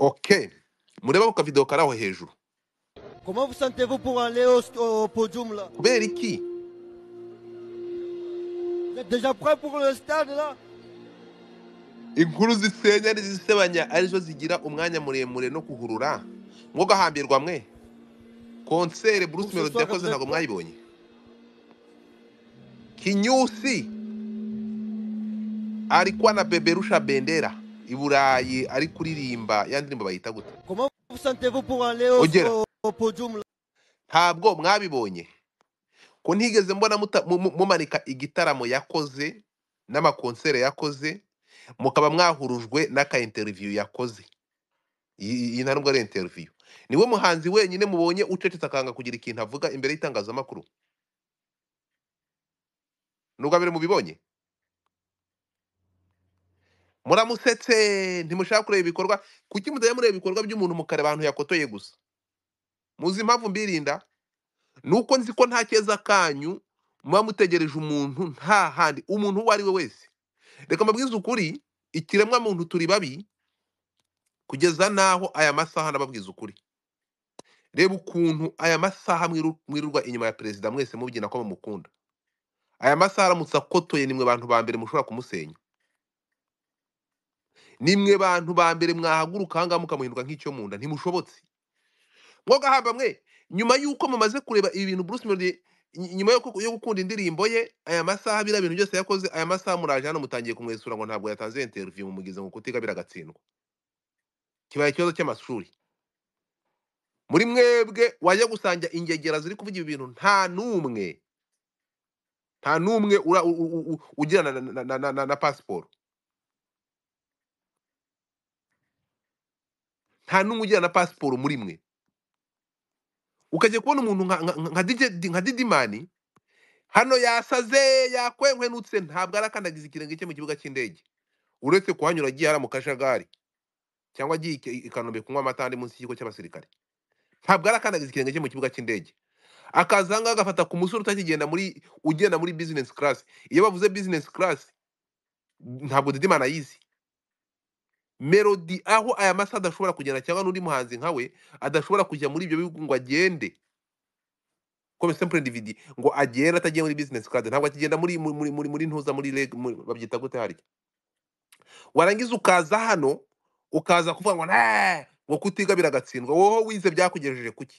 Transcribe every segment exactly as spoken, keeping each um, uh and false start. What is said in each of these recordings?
Okay, mureba ku kavideo kari aho hejuru. Comment vous sentez-vous pour aller au, au podium là? Kubera iki? Vous êtes déjà prêt pour le stade là? Inkuru zisenya n'izisebanya arizo zigira umwanya muremure no kuhurura. Mwo gahambirwa mwe. Concert Pour Bruce ce Melody soir, vous yakoze êtes ntago prêt? mwayibonye. Kinyusi alikuwa na beberusha bendera i Burayi ari kuririmba ya ndirimbo bayita gute? Comment vous sentez-vous pour aller au, Ogera, au, au podium là? ntabwo mwabibonye. Ko ntigeze mbona muta- mu- mu- mumanika igitaramo yakoze n'amakonsere yakoze mukaba mwahurujwe n'aka interview yakoze. Iyi iyi nta nubwo ari interview. Niwe muhanzi wenyine mubonye ucecetse akanga kugira ikintu avuga imbere y'itangazamakuru. Nubwo abere mubibonye. Muramusetse ntimushaka kureba ibikorwa. Kuki mudaya mureba ibikorwa by'umuntu mukareba abantu yakotoye gusa? Muzi impamvu mbirinda? Nuko nzi ko nta keza kanyu muba mutegereje umuntu nta handi umuntu uwo ari we wese. Reka mbabwize ukuri, ikiremwa muntu turi babi kugeza naho aya masaha nababwiza ukuri. Reba ukuntu aya masaha mwiru- mwirirwa inyuma ya perezida mwese mubyina ko mumukunda. Aya masaha aramutse akotoye nimwe bantu ba mbere mushobora kumusenya. Nimwe bantu ba mbere mwahaguruka ahangaha mukamuhinduka nk'icyo mu nda ntimushobotse. Mwoga hamba mwe nyuma yuko mumaze kureba ibi bintu Bruce Melody ny- nyuma yo ku- yo gukunda indirimbo ye aya masaha bira bintu byose yakoze aya masaha muraje hano mutangiye kumwesura ngo ntabwo yatanze interview mumugize ngo kutigabira agatsindwa. Kibaye ikibazo cy'amashuri. Muri mwebwe wajya gusanga ingegera ziri kuvuga ibi bintu nta numwe nta numwe ura- u- u- u- ugira na, na, na, na, na, na passport. Nta numwe ugira na passport muri mwe. Ukajya kubona umuntu nka nka nka D J nka Didimani hano yasaze yakwenkwenutse ntabwo arakandagiza ikirenge cye mu kibuga cy'indege. Uretse kuhanyura agiye hara mu kajagari cyangwa agiye i i Kanombe kunywa amata ari munsi y'ikigo cy'abasirikare. Ntabwo arakandagiza ikirenge cye mu kibuga cy'indege. Akaza ahangaha agafata ku musore utakigenda muri ugenda muri business class. Iyo bavuze business class ntabwo Didimani ayizi. Melody aho aya masaha adashobora kugenda cyangwa n'undi muhanzi nkawe adashobora kujya muri ibyo bihugu ngo agende. Comme simple individu ngo agenda atagiye muri business class ntabwo akigenda muri muri muri muri muri ntuza muri leg muri- babyita gute hari. Warangiza ukaza hano ukaza kuvuga ngo "Nah, ngo kutigabira agatsindwa wowe wize byakugejeje kuki?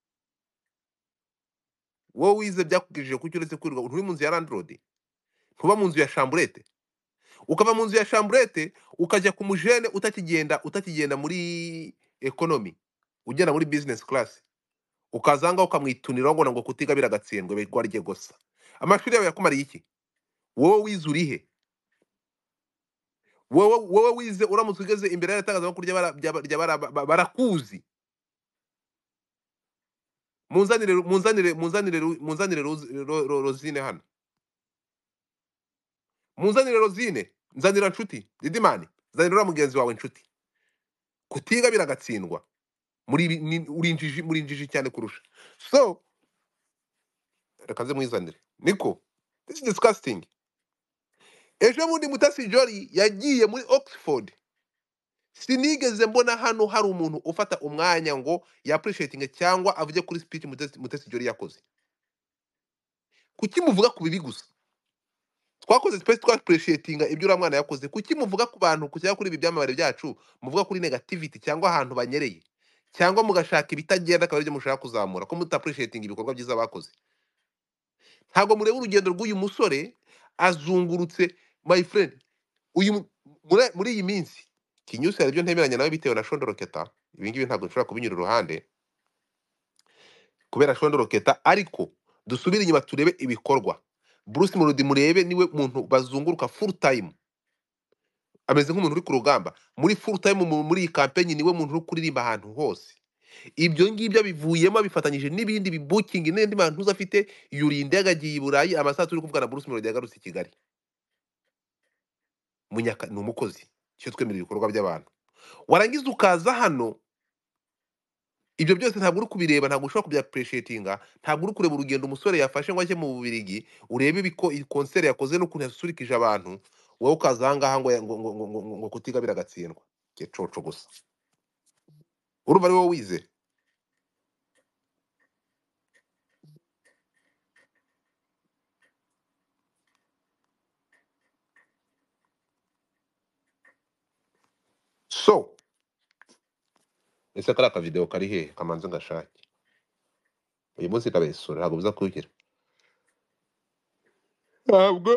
Wowe wize byakugejeje kuki uretse kwirirwa nturi mu nzu ya landlord? Ntuba mu nzu ya chambrette? Ukava mu nzu ya chambrette ukajya ku mujene utakigenda utakigenda muri economy ugenda muri business class ukaza ahangaha ukamwituniraho ngo ngo kutigabira agatsindwa bigwarye gusa. Amashuri yawe yakumariye iki? Wowe wize urihe? Wowe wowe wize uramutse ugeze imbere y'abatangazamakuru ry'abara- ry'aba- ry'abara- ba- ba- barakuzi. Munzanire munzanire munzanire Ru- munzanire Rozi- Ro- Ro- Rosine hano. Munzanire Rosine, nzanira nshuti, Didimani, nzanira uriya mugenzi wawe nshuti. Kutigabira agatsindwa. Muri ibi- ni- uri injiji muri injiji cyane kurusha. So, reka nze mwizanire. Niko, this is disgusting. Ejo bundi Mutasi Jolly yagiye muri Oxford. Sinigeze mbona hano hari umuntu ufata umwanya ngo ya appreciating cyangwa avuge kuri speech Mutesi Mutesi Jolly yakoze. Kuki muvuga ku bibi gusa? Twakoze space twa appreciating ibyo uriya mwana yakoze. Kuki muvuga ku bantu kujya kuri ibi byamamare byacu muvuga kuri negativity cyangwa ahantu banyereye cyangwa mugashaka ibitagenda akaba aribyo mushaka kuzamura ko muta appreciating ibikorwa byiza bakoze. Ntabwo mureba urugendo rw'uyu musore azungurutse my friend. Uyu mu- muri muri iyi minsi Kinyusi hari ibyo ntemeranya nawe bitewe na Shondoroketa. Ibi ngibi ntabwo nshobora kubinyura iruhande kubera Shondoroketa ariko dusubire inyuma turebe ibikorwa. Bruce Melody murebe niwe muntu bazunguruka full time. Ameze nk'umuntu uri ku rugamba. Muri full time mu- muri iyi campaign niwe muntu uri kuririmba ahantu hose. Ibyo ngibyo bivuyemo bifatanyije n'ibindi bibuking n'indi bantu uzafite yurinde agagiye i Burayi amasaha turi kuvuga na Bruce Melody yagarutse i Kigali. Munyaka ni umukozi. Cyo twemerera ibikorwa by'abantu. Warangiza ukaza hano ibyo byose ntabwo uri kubireba ntabwo ushobora kubya appreciatinga ntabwo uri kureba urugendo umusore yafashe ngo ajye mu Bubiligi urebe ibiko concert yakoze n'ukuntu yasurikije abantu wowe ukaza ahangaha ngo ngo ngo ngo ngo ngo kutigabira agatsindwa. Kecoco gusa. urumva ari wowe wize so ese kari akavideo kari hehe kamanze ngashake uyu munsi ndabesura ntabwo biza kugira ntabwo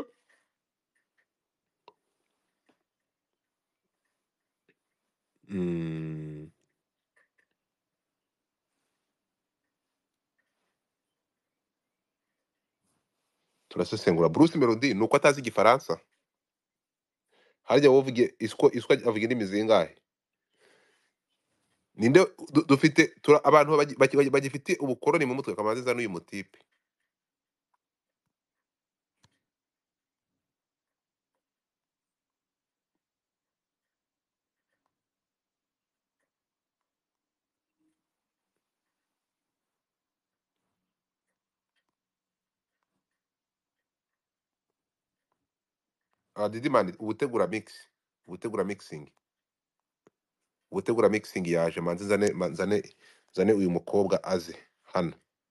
mm. turasesengura Bruce Melody nuko atazi igifaransa harya wowe uvuge iswa iswa avuga indimi zingahe ninde du- dufite tura- abantu bagi- bagi- bagi- bagifite ubukoroni mu mutwe kamanze za n'uyu mutipe ah Didi man ubutegura mix ubutegura mixing ubutegura mixing yaje manze zane ma- zane zane uyu mukobwa aze hano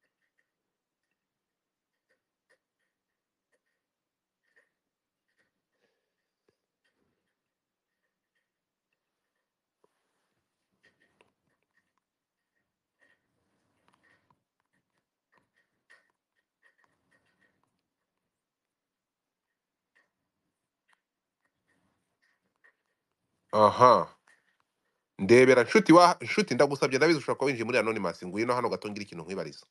aha ndebera nshuti wa nshuti ndagusabye ndabizi ushobora kuba winjiye muri anonymous ngwino hano gato ngira ikintu nkwibariza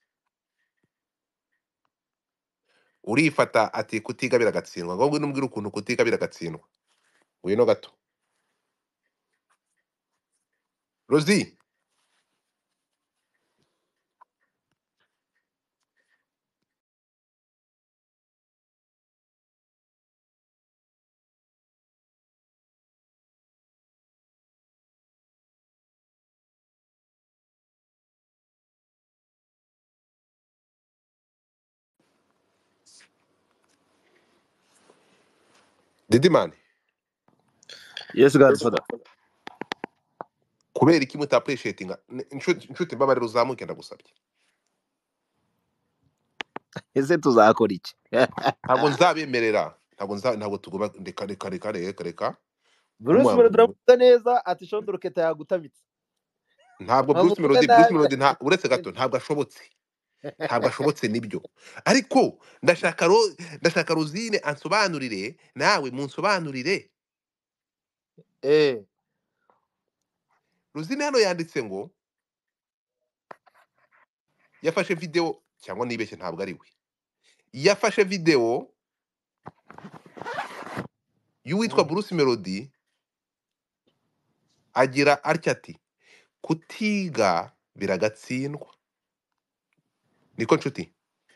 urifata ati kutigabira agatsindwa ngo ngwino umbwire ukuntu kutigabira agatsindwa ngwino gato Rosie Didi man Yes, Godfather. kubera iki muta appreciating nshuti nshuti mbabarira uzamuke ndagusabye Ese tuzakora iki? ntabwo nzabemerera ntabwo nza ntabwo tugomba reka reka reka reka reka Bruce umwa Melody uramuvuga neza ati Shondoro Keta yagutamitse. ntabwo Bruce Bamuvuga Melody Bruce nabi. Melody nta uretse gato ntabwo ashobotse ntabwo ashobotse nibyo ariko ndashaka ro ndashaka Rosine ansobanurire nawe munsobanurire Eh, Rosine hano yanditse ngo yafashe video cyangwa nibeshye ntabwo ari we yafashe video y'uwitwa mm. Bruce Melody agira atya ati kutiga biragatsindwa niko nshuti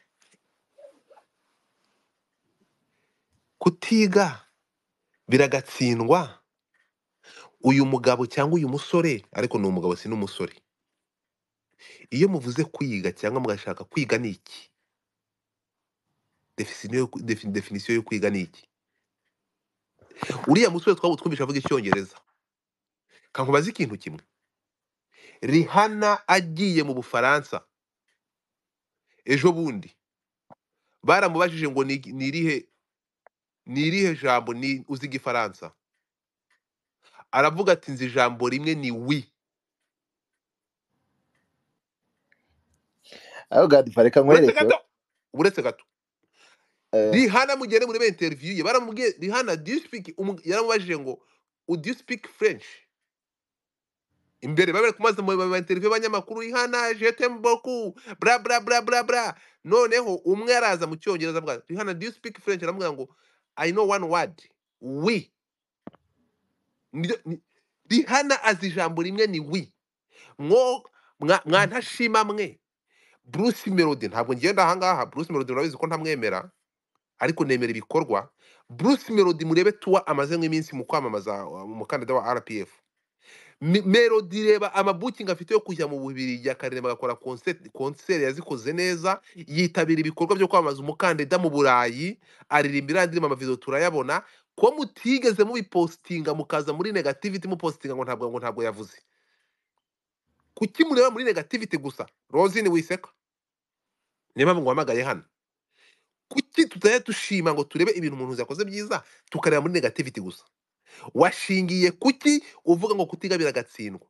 kutiga biragatsindwa uyu mugabo cyangwa uyu musore ariko ni umugabo si n'umusore iyo muvuze kwiga cyangwa mugashaka kwiga ni iki definisiyo yo defi- definisiyo yo kwiga ni iki uriya musore twaba twumvisha avuga icyongereza kankubaza ikintu kimwe Rihanna agiye mu Bufaransa ejo bundi baramubajije ngo ni ni irihe ni irihe jambo ni uzi igifaransa aravuga ati nzi ijambo rimwe ni wi Aho Godfather reka uretse nkwereke. gato uretse gato Eh, Rihanna mugere muri ba interview ye baramubwiye Rihanna do you speak umu- yaramubajije ngo do you speak French imbere bari kumaza mu ba interview y'abanyamakuru Rihanna je t'aime beaucoup bra bra bra bra bra noneho umwe araza mu cyongereza avuga Rihanna do you speak French aramubwira ngo I know one word oui Niryo- ni- Rihanna azi ijambo rimwe ni oui mwo mwa mwa ntashima mwe Bruce Melody ntabwo ngenda ahangaha Bruce Melody urabizi ko ntamwemera ariko nemera ibikorwa Bruce Melody murebe tuwa amaze nk'iminsi mu kwamamaza uh, umukandida wa R P F Mi- Melody reba amabukingi afite yo kujya mu Bubiligi akarema agakora concert concert yazikoze neza yitabira ibikorwa byo kwamamaza umukandida mu Burayi aririmba iriya ndirimbo amavideo turayabona ko mutigeze mubipostinga mukaza muri negativity mupostinga ngo ntabwo ngo ntabwo yavuze kuki mureba muri negativity gusa? Rosine wiseka niba ngo wamagaye hano, kuki tutaya dushima ngo turebe ibintu umuntu yakoze byiza tukareba muri negativity gusa? Washingiye kuki uvuga ngo kutigabira agatsindwa?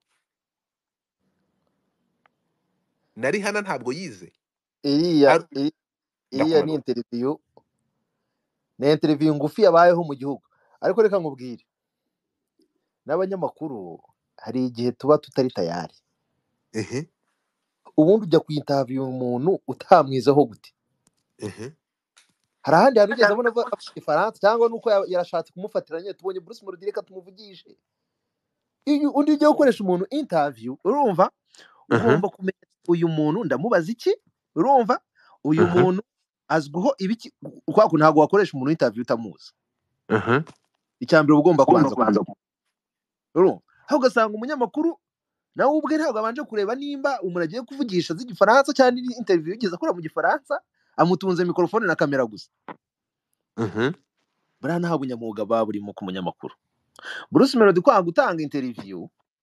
Nari hana ntabwo yize iriya Ar- iri- iriya ni ndakumanura. interview ni interview ngufi yabayeho mu gihugu, ariko reka nkubwire n'abanyamakuru hari igihe tuba tutari tayari. Ehe Ubundi ujya kuyintaviyu umuntu utamwizeho gute? ehe Hari ahandi hantu ugeze abona avuga igifaransa cyangwa nuko ya- yarashatse kumufatira nyine tubonye Bruce Melody reka tumuvugishe. Iyo undi ugiye gukoresha umuntu interview, urumva aha ugomba kumenya uyu muntu ndamubaza iki, urumva uyu aha muntu azwiho ibiki. Kwa kuntu ntabwo wakoresha umuntu interview utamuzi. aha Icya mbere uba ugomba ugomba kubanza kubanza urumva, aho ugasanga umunyamakuru nawe ubwe ntabwo abanje kureba nimba umuntu agiye kuvugisha azi igifaransa cyangwa iri interview yigeze akora mu gifaransa, amutunze mikorofone na kamera gusa. aha Buriya nta bunyamwuga baba burimo ku munyamakuru. Bruce Melody kwanga gutanga interview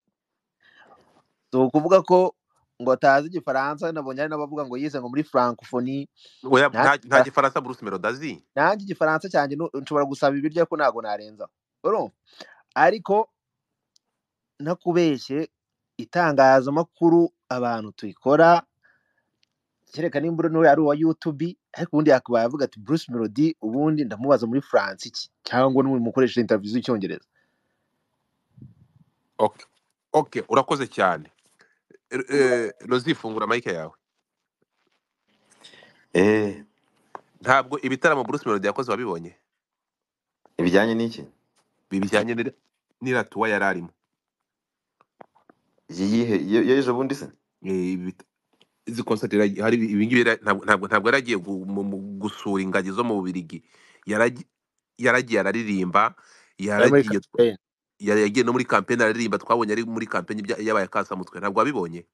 si ukuvuga ko ngo atazi igifaransa. Nabonye hari n'abavuga ngo yize ngo muri francophonie. oya Nta nta nta gifara- gifaransa Bruce Melody azi. nanjye igifaransa cyanjye nu- nshobora gusaba ibiryo ariko ntabwo narenzaho, urumva. Ariko ntakubeshye itangazamakuru abantu tuyikora, kereka nimba uri n'uwo ari uwa YouTube, ariko ubundi yakabaye avuga ati Bruce Melody ubundi ndamubaza muri France iki, cyangwa n'umukoresha interview z'icyongereza. Okay okay urakoze cyane. Eh, eh, Rozi fungura mic yawe. Eh, Ntabwo ibitaramo Bruce Melody yakoze wabibonye ibijyanye n'iki? bijyanye n'ira- n'iratuwa yari arimo. Yihe yeje bundi se? Eh, ibi- izi concert yari- hari ibingibi yari- ntabwo ntabwo ntabwo yaragiye gu- mu- mu- gusura ingagi zo mu Bubiligi. Yaragi- yaragiye araririmba, Ari muri yaragiye campaign. yari yagiye no muri campaign araririmba, twabonye ari muri campaign ibya- yabaye kasamutwe. Ntabwo wabibonye?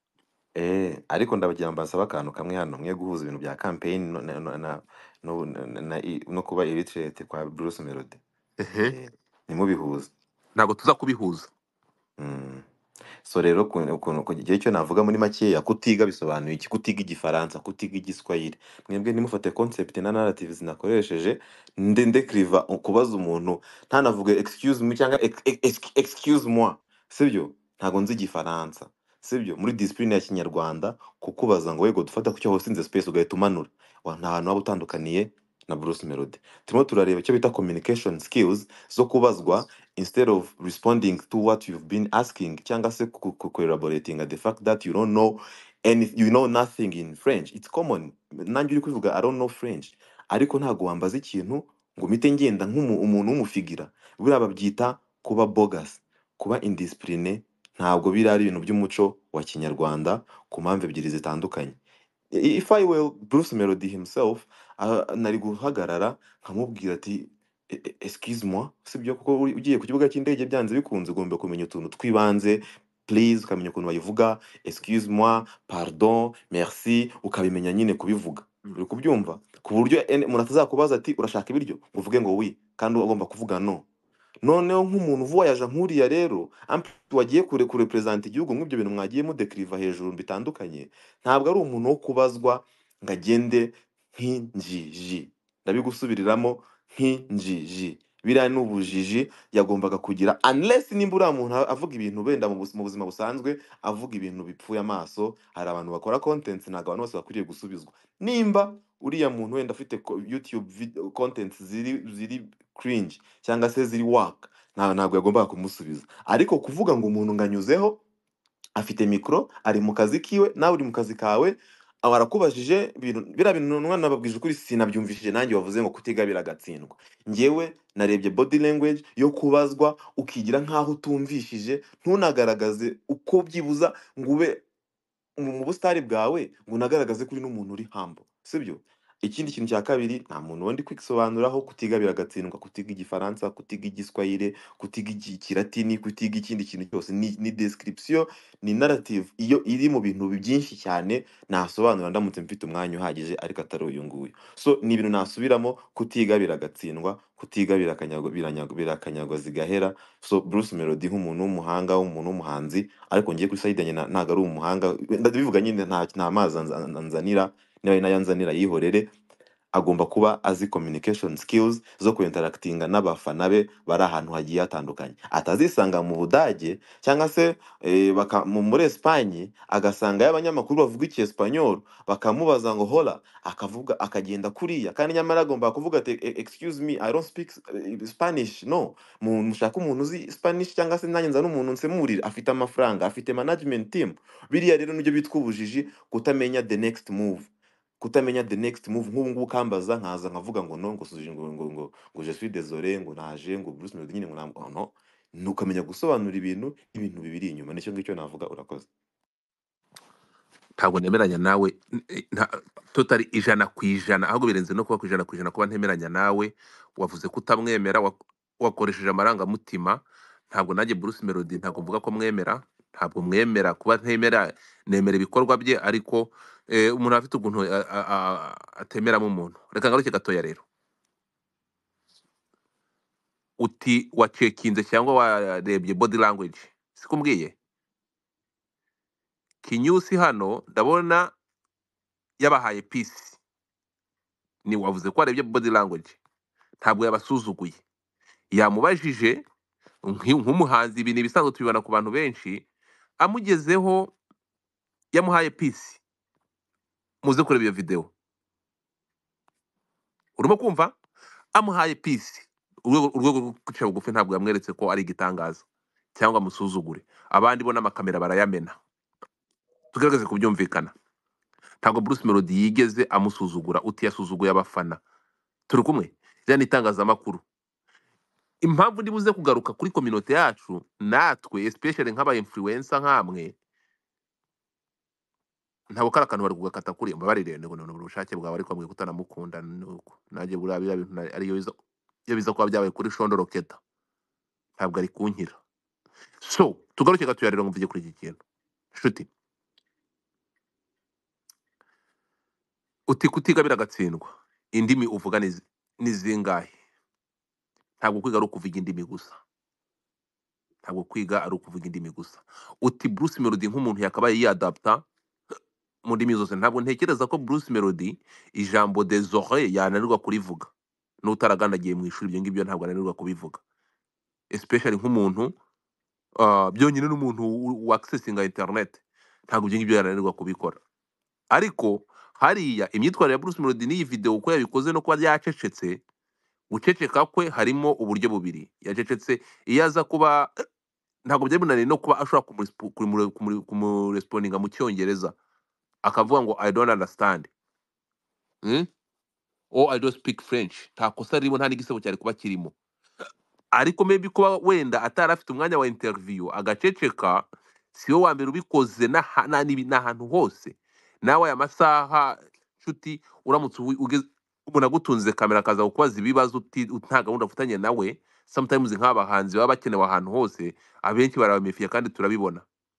Eh, ariko ndabagira mbasaba akantu kamwe hano, mwe guhuza ibintu bya campaign no na, na, na, no, na, na, no kuba illiterate kwa Bruce Melody. Ehe Eh, nimubihuza. ntabwo tuza kubihuza. Mm. So rero ukuntu ukuntu- ku gihe cyo navuga muri makeya, kutiga bisobanuye iki? Kutiga igifaransa, kutiga igiswahili. Mwebwe nimufate concept na narratives nakoresheje nde ndekriva kubaza umuntu ntanavuge excuse me cyangwa ex, ex, excuse moi, sibyo? Ntago nzi igifaransa, sibyo? Muri discipline ya Kinyarwanda kukubaza ngo wego dufata ku cyo hosinze space ugahita umanura, wa nta hantu waba utandukaniye na Bruce Melody. Turimo turareba icyo bita communication skills zo kubazwa instead of responding to what you've been asking cyangwa se ku- ku- corroborating the fact that you don't know and you know nothing in French. It's common. Nanjye uri kuvuga I don't know French, ariko ntago wambaza ikintu ngo mite ngenda nk'umuntu w'umufigira. Buriya babyita kuba bogus, kuba indiscipline. Ntabwo biri ari ibintu by'umuco wa Kinyarwanda ku mpamvu ebyiri zitandukanye. If I were Bruce Melody himself, uh, nari guhagarara nkamubwira ati "E- e- excuse moi, sibyo? Kuko uri- ugiye ku kibuga cy'indege byanze bikunze ugomba kumenya utuntu twibanze, please ukamenya ukuntu bayivuga, excuse moi, pardon, merci, ukabimenya nyine kubivuga. Uri kubyumva ku buryo ene- umuntu atazakubaza ati urashaka ibiryo ngo uvuge ngo oui kandi ugomba kuvuga no. Noneho nk'umuntu voyaje nk'uriya rero ampi wagiye kure kurepresenta igihugu nk'ibyo bintu mwagiye mudekriva hejuru bitandukanye, ntabwo ari umuntu wo kubazwa ngo agende nk'injiji. Ndabigusubiriramo, nk'injiji. Biriya ni ubujiji yagombaga kugira, unless nimba uriya muntu avuga ibintu benda mu bus- mu buzima busanzwe avuga ibintu bipfuye amaso. Hari abantu bakora content, ntabwo abantu bose bakwiriye gusubizwa. Nimba uriya muntu wenda afite ko- YouTube video content ziri ziri cringe cyangwa se ziri work, nta ntabwo yagombaga kumusubiza. Ariko kuvuga ngo umuntu nganyuzeho afite mikoro ari mu kazi kiwe nawe uri mu kazi kawe, aba arakubajije ibintu biriya bintu umwana babwije ukuri sinabyumvishije nanjye wavuze ngo kutiga biragatsindwa. Njyewe narebye body language yo kubazwa ukigira nkaho utumvishije, ntunagaragaze uko byibuza ngo ube mu mu busitari bwawe ngo unagaragaze kuri n'umuntu uri humble, sibyo? ikindi kintu cya kabiri nta muntu wundi kwisobanuraho, kutiga biragatsindwa, kutiga igifaransa, kutiga igiswahili, kutiga igi- ikilatini, kutiga ikindi kintu cyose ni, ni description, ni narrative iyo iri mu bintu byinshi cyane nasobanura ndamutse mfite umwanya uhagije ariko atari uyu nguyu. So ni ibintu nasubiramo, kutiga biragatsindwa, kutiga birakanyagwa biranyagwa birakanyagwa zigahera. So Bruce Melody nk'umuntu w'umuhanga, w'umuntu w'umuhanzi, ariko ngiye kuri side yanjye na- ntago ari umuhanga, ndabivuga nyine nta nta mazi anza- anzanira, niba nayo anzanira yihorere. Agomba kuba azi communication skills zo kuinteractinga n'abafana be bari ahantu hagiye hatandukanye, atazisanga mu Budage cyangwa se eh, baka, mu, muri Espanye agasanga y'abanyamakuru bavuga icyesipanyol bakamubaza ngo hola, akavuga akagenda kuriya, kandi nyamara agomba kuvuga ati "E- excuse me, I don't speak eh, Spanish." No, mu- mushaka umuntu uzi Spanish cyangwa se nanjye nzana umuntu nsemurire, afite amafaranga, afite management team. Biriya rero nibyo bitwa ubujiji, kutamenya the next move, kutamenya the next move. Nk'ubu ngubu kambaza nkaza nkavuga ngo no, ngo suji ngo ngo ngo ngo je suis désolé, ngo naje ngo Bruce Melody nyine ngo nam- oh, no, nukamenya gusobanura ibintu ibintu bibiri inyuma. Nicyo ngicyo navuga. Urakoze. ntabwo nemeranya nawe n- nta- totally ijana ku ijana, ahubwo birenze no kuba ku ijana ku ijana kuba ntemeranya nawe. Wavuze ko utamwemera, wak- wakoresheje amarangamutima. Ntabwo nanjye Bruce Melody ntabwo mvuga ko mwemera, ntabwo mwemera kuba ntemera, nemera ibikorwa bye, ariko eh, umuntu aba afite ukuntu a- a- a- atemeramo umuntu. Reka ngaruke gatoya rero, uti wacekinze cyangwa warebye body language, sikumbwiye Kinyusi hano ndabona yabahaye peace. Ni wavuze ko warebye body language, ntabwo yabasuzuguye. Yamubajije nk'i- nk'umuhanzi, ibi ni ibisanzwe tubibona ku bantu benshi, amugezeho yamuhaye peace. Muze kureba iyo video, urimo kumva, amuhaye peace. Urwego urwego rwo kwica bugufi ntabwo yamweretse ko ari igitangaza cyangwa amusuzugure. Abandi bo n'amakamera barayamena, tugerageze kubyumvikana. Ntabwo Bruce Melody yigeze amusuzugura, uti yasuzuguye abafana. Turi kumwe, iriya ni itangazamakuru. Impamvu ndibuze kugaruka kuri kominote yacu, natwe especially nk'aba influencer nkamwe, ntabwo kari akantu bari kugakata kuri mbabarire, ngo ni ubushake bwawe, ariko mwe kutanamukunda nuko nanjye buriya biriya bintu na- ariyo biza, iyo biza kuba byabaye kuri Shondo Roketa ntabwo ari kunkira. So tugaruke gatoya rero mvuge kuri iki kintu. Nshuti, uti kutiga biragatsindwa, indimi uvuga ni zi- ni zingahe? Ntabwo kwiga ari ukuvuga indimi gusa, ntabwo kwiga ari ukuvuga indimi gusa. Uti Bruce Melody nk'umuntu yakabaye yiyadapta mu ndimi zose. Ntabwo ntekereza ko Bruce Melody ijambo désolé yananirwa kurivuga, n'utaragandagiye mu ishuri ibyo ngibyo ntabwo ananirwa kubivuga, especially nk'umuntu uh, byonyine n'umuntu wa accessinga internet, ntabwo ibyo ngibyo yananirwa kubikora. Ariko hariya imyitwarire ya Bruce Melody n'iyi video uko yabikoze no kuba yacecetse, guceceka kwe harimo uburyo bubiri. Yacecetse, iyo aza kuba ntabwo byari binaniye no kuba ashobora kumurespo- kumure- kumure- kumurespondinga mu cyongereza, akavuga ngo I don't understand, hmm? Or I don't speak French. Nta kosa ririmo, nta n'igisebo cyari kuba kirimo. Ariko maybe kuba wenda atari afite umwanya wa interview agaceceka, siwe wa mbere ubikoze n'aha- na- n'ibi- n'ahantu hose. Nawe aya masaha nshuti, uramutse uwi- ugeze umuntu agutunze kamera akaza kukubaza ibibazo uti nta gahunda ufitanye nawe, sometimes nk'abahanzi baba bakenewe ahantu hose, abenshi barabamefiya kandi turabibona.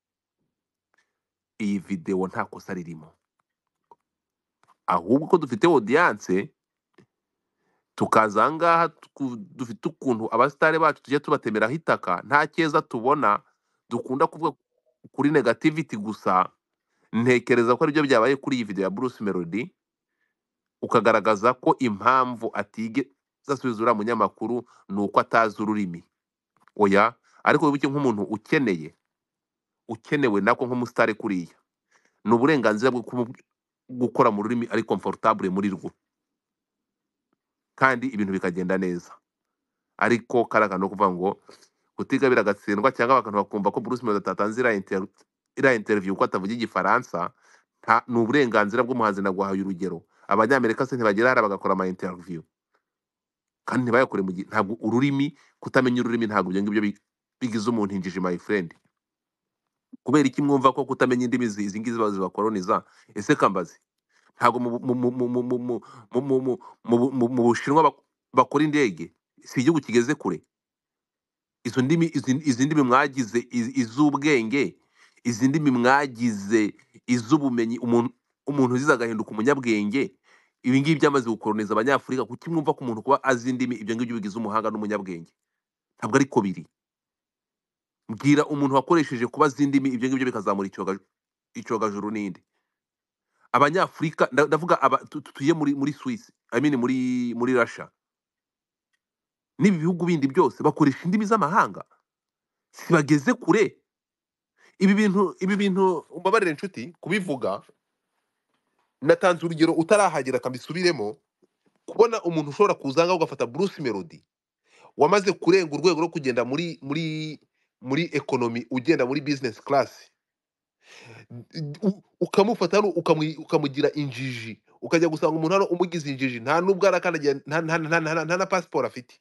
Iyi video nta kosa ririmo, ahubwo ko dufite audience, tukaza aha ngaha tuku- dufite ukuntu abasitari bacu tujya tubatemeraho itaka, nta cyeza tubona, dukunda kuvuga kuri negativity gusa. Ntekereza ko aribyo byabaye kuri iyi video ya Bruce Melody, ukagaragaza ko impamvu atigeze asubiza uriya munyamakuru ni uko atazi ururimi. Oya, ariko wibuke nk'umuntu ukeneye ukenewe nako nk'umusitari kuriya, ni uburenganzira bwo kumu- gukora mu rurimi ari comfortable muri rwo, kandi ibintu bikagenda neza. Ariko kari akantu ko kuvuga ngo kutiga biragatsindwa, cyangwa abantu bakumva ko Bruce Melody atatanze iriya inter- iriya interview ko atavuga igifaransa, nta ni uburenganzira bw'umuhanzi. Naguhaye urugero, abanyamerika se ntibagera hariya bagakora ama interview kandi ntibayakore mu gihe. Ntabwo ururimi, kutamenya ururimi ntabwo ibyo ngibyo bi- bigize umuntu injiji, my friend. Kubera iki mwumva ko kutamenya indimi zi- izi ngizi ziba zibakoloniza? Ese kambazi, ntabwo mu mu mu mu mu mu mu mu mu mu mu mu mu Bushinwa bak- bakora indege, si igihugu kigeze kure. Izo ndimi izi izi ndimi mwagize iz- iz'ubwenge, izi ndimi mwagize iz'ubumenyi, umuntu umuntu uzize agahinduka umunyabwenge. Ibi ngibi byamaze gukoloniza abanyafurika. Kuki mwumva ko umuntu kuba azi indimi ibyo ngibyo bigize umuhanga n'umunyabwenge? Ntabwo ariko biri. Mbwira umuntu wakoresheje kuba azi indimi ibyo ngibyo bikazamura icyoga icyogajuru n'indi. Abanyafurika nda- ndavuga aba tu- tu- tuye muri muri Swiss, I mean muri muri Russia. N'ibi bihugu bindi byose bakoresha indimi z'amahanga. Sibageze kure. Ibi bintu ibi bintu umbabarire inshuti kubivuga, natanze urugero utarahagera kambisubiremo, kubona umuntu ushobora kuzanga ugafata Bruce Melody wamaze kurenga urwego rwo kugenda muri muri muri economy, ugenda muri business class, u- ukamufata hano ukamwi- ukamugira injiji, ukajya gusanga umuntu hano umugize injiji, nta nubwo arakandagira, nta nta nta nta nta na passport afite,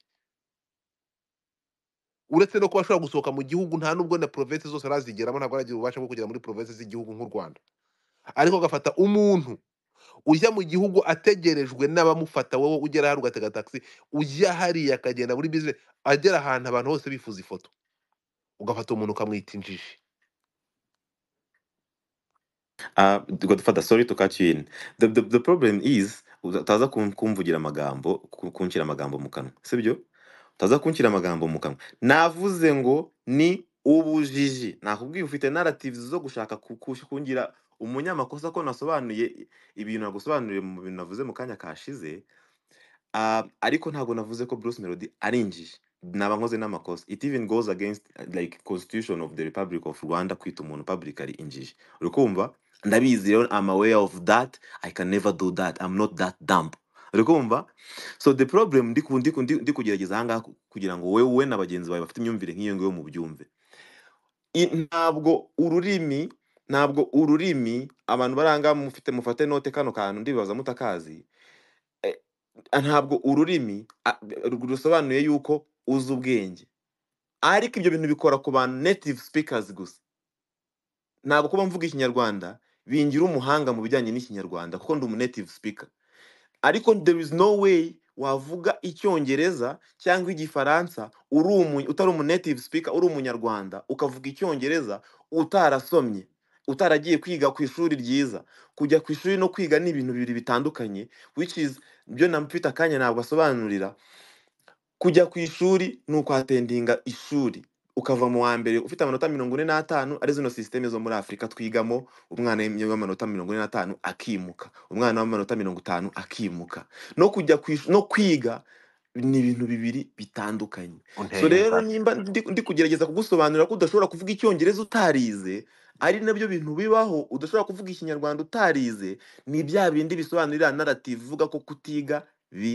uretse no kuba ashobora gusohoka mu gihugu, nta nubwo na province zose arazigeramo, ntabwo aragira ububasha bwo kugera muri province z'igihugu nk'u Rwanda. Ariko agafata umuntu ujya mu gihugu ategerejwe n'abamufata, wowe ugera hano ugatega taxi, ujya hariya akagenda muri business, agera ahantu abantu bose bifuza ifoto, ugafata umuntu ukamwita injiji. Uh, Godfather, sorry to cut you in. The, the, the problem is utaza kum- kumvugira amagambo ku- kunshyira amagambo mu kanwa, sibyo? Utaza kunshyira amagambo mu kanwa. Navuze ngo ni ubujiji. Nakubwiye ufite narratives zo gushaka ku- ku- kungira umunyamakosa ko nasobanuye ibintu nagusobanuriye mu bintu navuze mu kanya kashize. Uh, ariko ntabwo navuze ko Bruce Melody ari injiji. Naba nkoze n'amakosa. It even goes against uh, like constitution of the Republic of Rwanda kwita umuntu publicly injiji. Uri kumva? Ndabizi rero, I'm aware of that. I can never do that. I'm not that dumb. Uri kumva? So the problem ndi ku- ndi ku- ndi ndi kugerageza ahangaha ku- kugira ngo wowe wowe na bagenzi bawe bafite imyumvire nk'iyo ngiyo mu byumve. I- Ntabwo ururimi ntabwo ururimi abantu baranga mufite mufate note kano kantu ndibaza mutakazi. Eh, ntabwo ururimi a- rusobanuye yuko uzi ubwenge, ariko ibyo bintu bikora ku bantu native speakers gusa. Ntabwo kuba mvuga ikinyarwanda bingira umuhanga mu bijyanye n'ikinyarwanda kuko ndi umu native speaker, ariko there is no way wavuga icyongereza cyangwa igifaransa uri umu, utari umu native speaker, uri umunyarwanda ukavuga icyongereza utarasomye, utaragiye kwiga ku ishuri ryiza. Kujya ku ishuri no kwiga ni ibintu bibiri bitandukanye, which is byo namfite akanya ntabwo asobanurira. Kujya ku ishuri ni ukwatendinga ishuri ukava mu wa mbere ufite amanota mirongo ine n'atanu, ari zino systeme zo muri Afurika twigamo, umwana w'amanota mirongo ine n'atanu akimuka, umwana w'amanota mirongo itanu akimuka. No kujya ku ish- no kwiga ni ibintu bibiri bitandukanye. So Unteye rero inzara. nimba ndi ndi kugerageza kugusobanurira ko udashobora kuvuga icyongereza utarize, ari nabyo bintu bibaho, udashobora kuvuga ikinyarwanda utarize, ni bya bindi bisobanurira narrative ivuga ko kutiga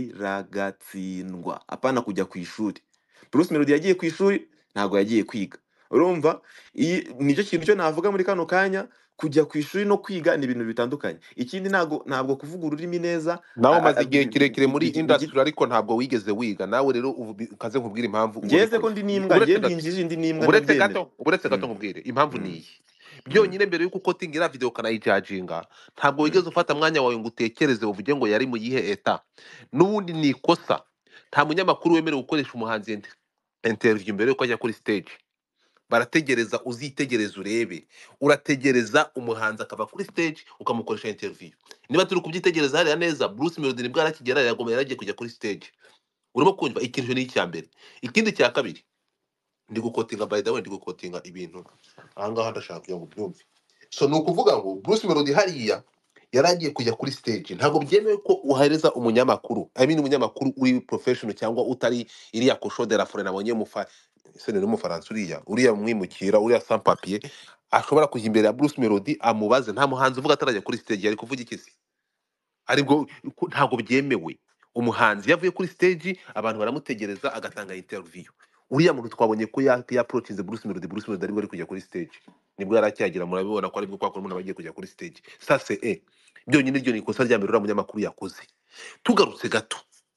biragatsindwa, apana kujya ku ishuri. Bruce Melody yagiye ku ishuri, ntabwo yagiye kwiga. Urumva? Iyi nicyo kintu cyo navuga muri kano kanya, kujya ku ishuri no kwiga ni ibintu bitandukanye. Ikindi ntabwo ntabwo kuvuga ururimi neza Nawe a- a- umaze a- igihe bi- kirekire bi- muri bi- bigi- industry ariko ntabwo wigeze wiga. Nawe rero ubu bi- kaze nkubwire impamvu ngeze ko ubikoze. ndi n'imbwa, Uburetse ngende gato, injiji ndi n'imbwa uburetse ndabyemera. gato, uburetse gato Mm, nkubwire impamvu mm, niyi. mm, Byonyine mbere yuko ukotinga iriya video ukanayijajinga, ntabwo mm. wigeze ufata mwanya wawe ngo utekereze uvuge ngo yari mu yihe eta. N'ubundi ni ikosa. Nta munyamakuru wemerewe gukoresha umuhanzi inter- interview mbere yuko ajya kuri stage. Barategereza, uzitegereza urebe. Urategereza umuhanzi akava kuri stage ukamukoresha interview. Niba turi kubyitegereza hariya neza, Bruce Melody nibwo arakigera yagomba yaragiye kujya kuri stage. Urimo kumva ikintu ni icya mbere. Ikindi cya kabiri, ndi gukotinga, by the way, ndi gukotinga ibintu ahangaha ndashaka kugira ngo ubyumve. So ni ukuvuga ngo Bruce Melody hariya yaragiye kujya kuri stage, ntabwo byemewe ko uhereza umunyamakuru, I mean umunyamakuru uri professional cyangwa utari iriya kosho de la fore nabonye mufa se ni umufaransa uriya uriya mwimukira uriya sans papier ashobora kujya imbere ya Bruce Melody amubaze. Nta muhanzi uvuga atarajya kuri stage yari kuvuga ikisi, aribwo ko ntabwo byemewe. Umuhanzi yavuye kuri stage abantu baramutegereza agatanga interview. Uriya muntu twabonye ko ya ya approachinze Bruce Melody, Bruce Melody aribwo ari kujya kuri stage, nibwo yaracyagira, murabibona ko aribwo kwakora umuntu abagiye kujya kuri stage. Ça c'est eh byonyine ryo ni ikosa rya mbere uriya munyamakuru yakoze. Tugarutse gato,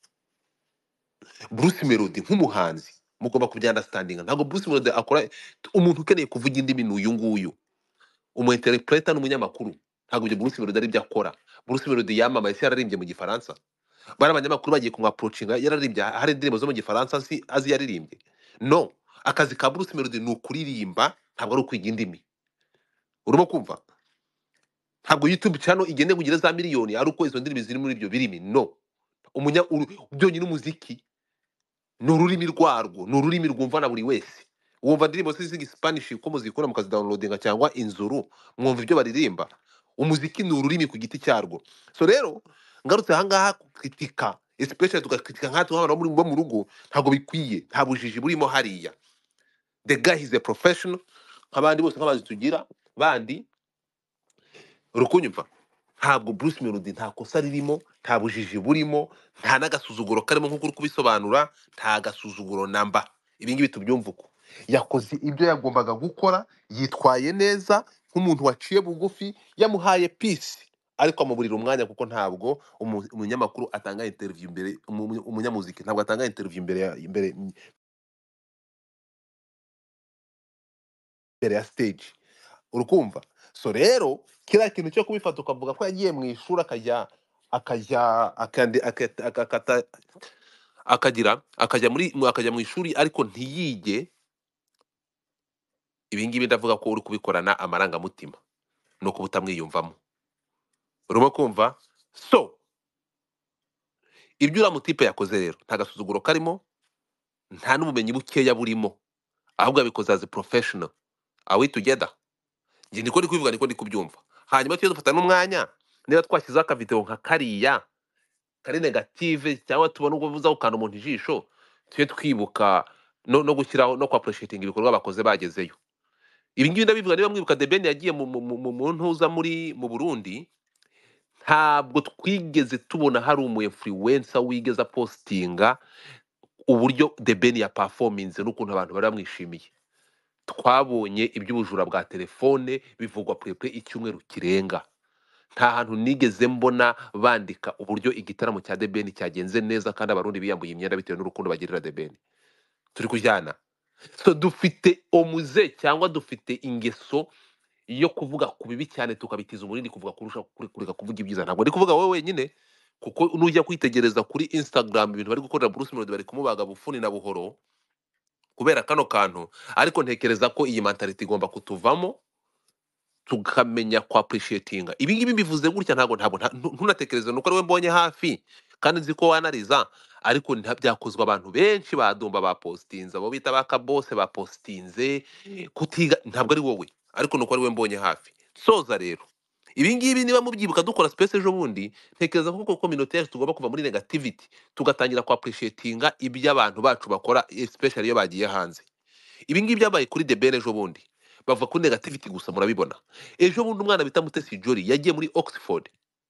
Bruce Melody nk'umuhanzi mugomba kubyandastandinga. Ntabwo Bruce Melody akora, umuntu ukeneye kuvuga indimi n'uyu nguyu, umu interpreter n'umunyamakuru, ntabwo ibyo Bruce Melody ari byo akora. Bruce Melody yamamaye se yararimbye mu gifaransa, bari abanyamakuru bagiye kumwaprocinga yararimbye hari indirimbo zo mu gifaransa azi azi yaririmbye? No, akazi ka Bruce Melody ni ukuririmba, ntabwo ari ukwiga indimi. Urimo kumva? Ntabwo YouTube channel igende kugira za miliyoni ari uko izo ndimi ziri muri ibyo birimi. No, umunya uru- byonyine umuziki ni ururimi rwarwo, ni ururimi rwumva na buri wese. Wumva indirimbo se zigi Spanish uko muzikora mukazidownloadinga cyangwa inzuru, mwumva ibyo baririmba. Umuziki ni ururimi ku giti cyarwo. So rero ngarutse ahangaha kritika, especially tugakritika nkatwe nk'abantu bo muri bo mu rugo, ntabwo bikwiye, nta bujiji burimo hariya. The guy is a professional, nk'abandi bose nk'abazi tugira bandi. Urukunyumva? Ntabwo Bruce Melody nta kosa ririmo, nta bujiji burimo, nta n'agasuzuguro karimo nk'uko uri kubisobanura, nta gasuzuguro namba. Ibi ngibi tubyumva uko. Yakoze ibyo yagombaga gukora, yitwaye neza nk'umuntu waciye bugufi, yamuhaye peace. Ariko amuburira umwanya kuko ntabwo umu- umunyamakuru atanga interview imbere, umu- umunyamuziki ntabwo atanga interview imbere ya imbere imbere ya stage. Urukumva? So rero kiriya kintu cyo kubifata ukavuga ko yagiye mu ishuri akajya akajya akandi akata akata- akagira akajya muri mu- akajya mu ishuri ariko ntiyige, ibi ngibi ndavuga ko uri kubikorana amarangamutima no kuba utamwiyumvamo. Urimo kumva? So ibyo uriya mutipe yakoze rero nta gasuzuguro karimo, nta n'ubumenyi bukeya burimo, ahubwo yabikoze as a professional. Are we together? Njye niko ndi kubivuga, niko ndi kubyumva. Hanyuma tujye dufata n'umwanya, niba twashyizeho akavideo nka kariya kari negative cyangwa tubona ubwo buza gukanda umuntu ijisho, tujye twibuka no, no gushyiraho no appreciating ibikorwa bakoze bagezeyo. Ibi ngibi ndabivuga, niba mwibuka The Ben yagiye mu mu mu mu- mu ntuza muri mu Burundi, ntabwo twigeze tubona hari umu influencer wigeze postinga uburyo The Ben ya performance n'ukuntu abantu bari bamwishimiye. Twabonye iby'ubujura bwa telefone bivugwa pwepwe icyumweru kirenga. Nta hantu nigeze mbona bandika uburyo igitaramo cya The Ben cyagenze neza kandi abarundi biyambuye imyenda bitewe n'urukundo bagirira The Ben. Turi kujyana. So dufite omuze cyangwa dufite ingeso yo kuvuga ku bibi cyane tukabitiza umurindi, kuvuga kurusha kuri- kureka kuvuga ibyiza. Ntabwo ndi kuvuga wowe wenyine, kuko nujya kwitegereza kuri Instagram ibintu bari gukorera Bruce Melody bari kumubaga bufuni na buhoro kubera kano kantu. Ariko ntekereza ko iyi mentality igomba kutuvamo tukamenya ku appreciatinga. Ibi ngibi mbivuze gutya ntabwo ntabwo nta- ntu- ntunatekereze nuko ari we mbonye hafi kandi nzi ko wanariza, ariko nta- byakozwe abantu benshi badumba bapostinze, abo bita bakabose bapostinze. Kutiga ntabwo ari wowe, ariko nuko ari we mbonye hafi. Soza rero, ibi ngibi niba mubyibuka dukora space ejo bundi, ntekereza ko koko community yacu tugomba kuva muri negativity tugatangira ku appreciatinga ibyo abantu bacu bakora, especially iyo bagiye hanze. Ibi ngibi byabaye kuri The Ben ejo bundi, bava kuri negativity gusa murabibona. Ejo bundi umwana bita Mutesi Jolly yagiye muri Oxford.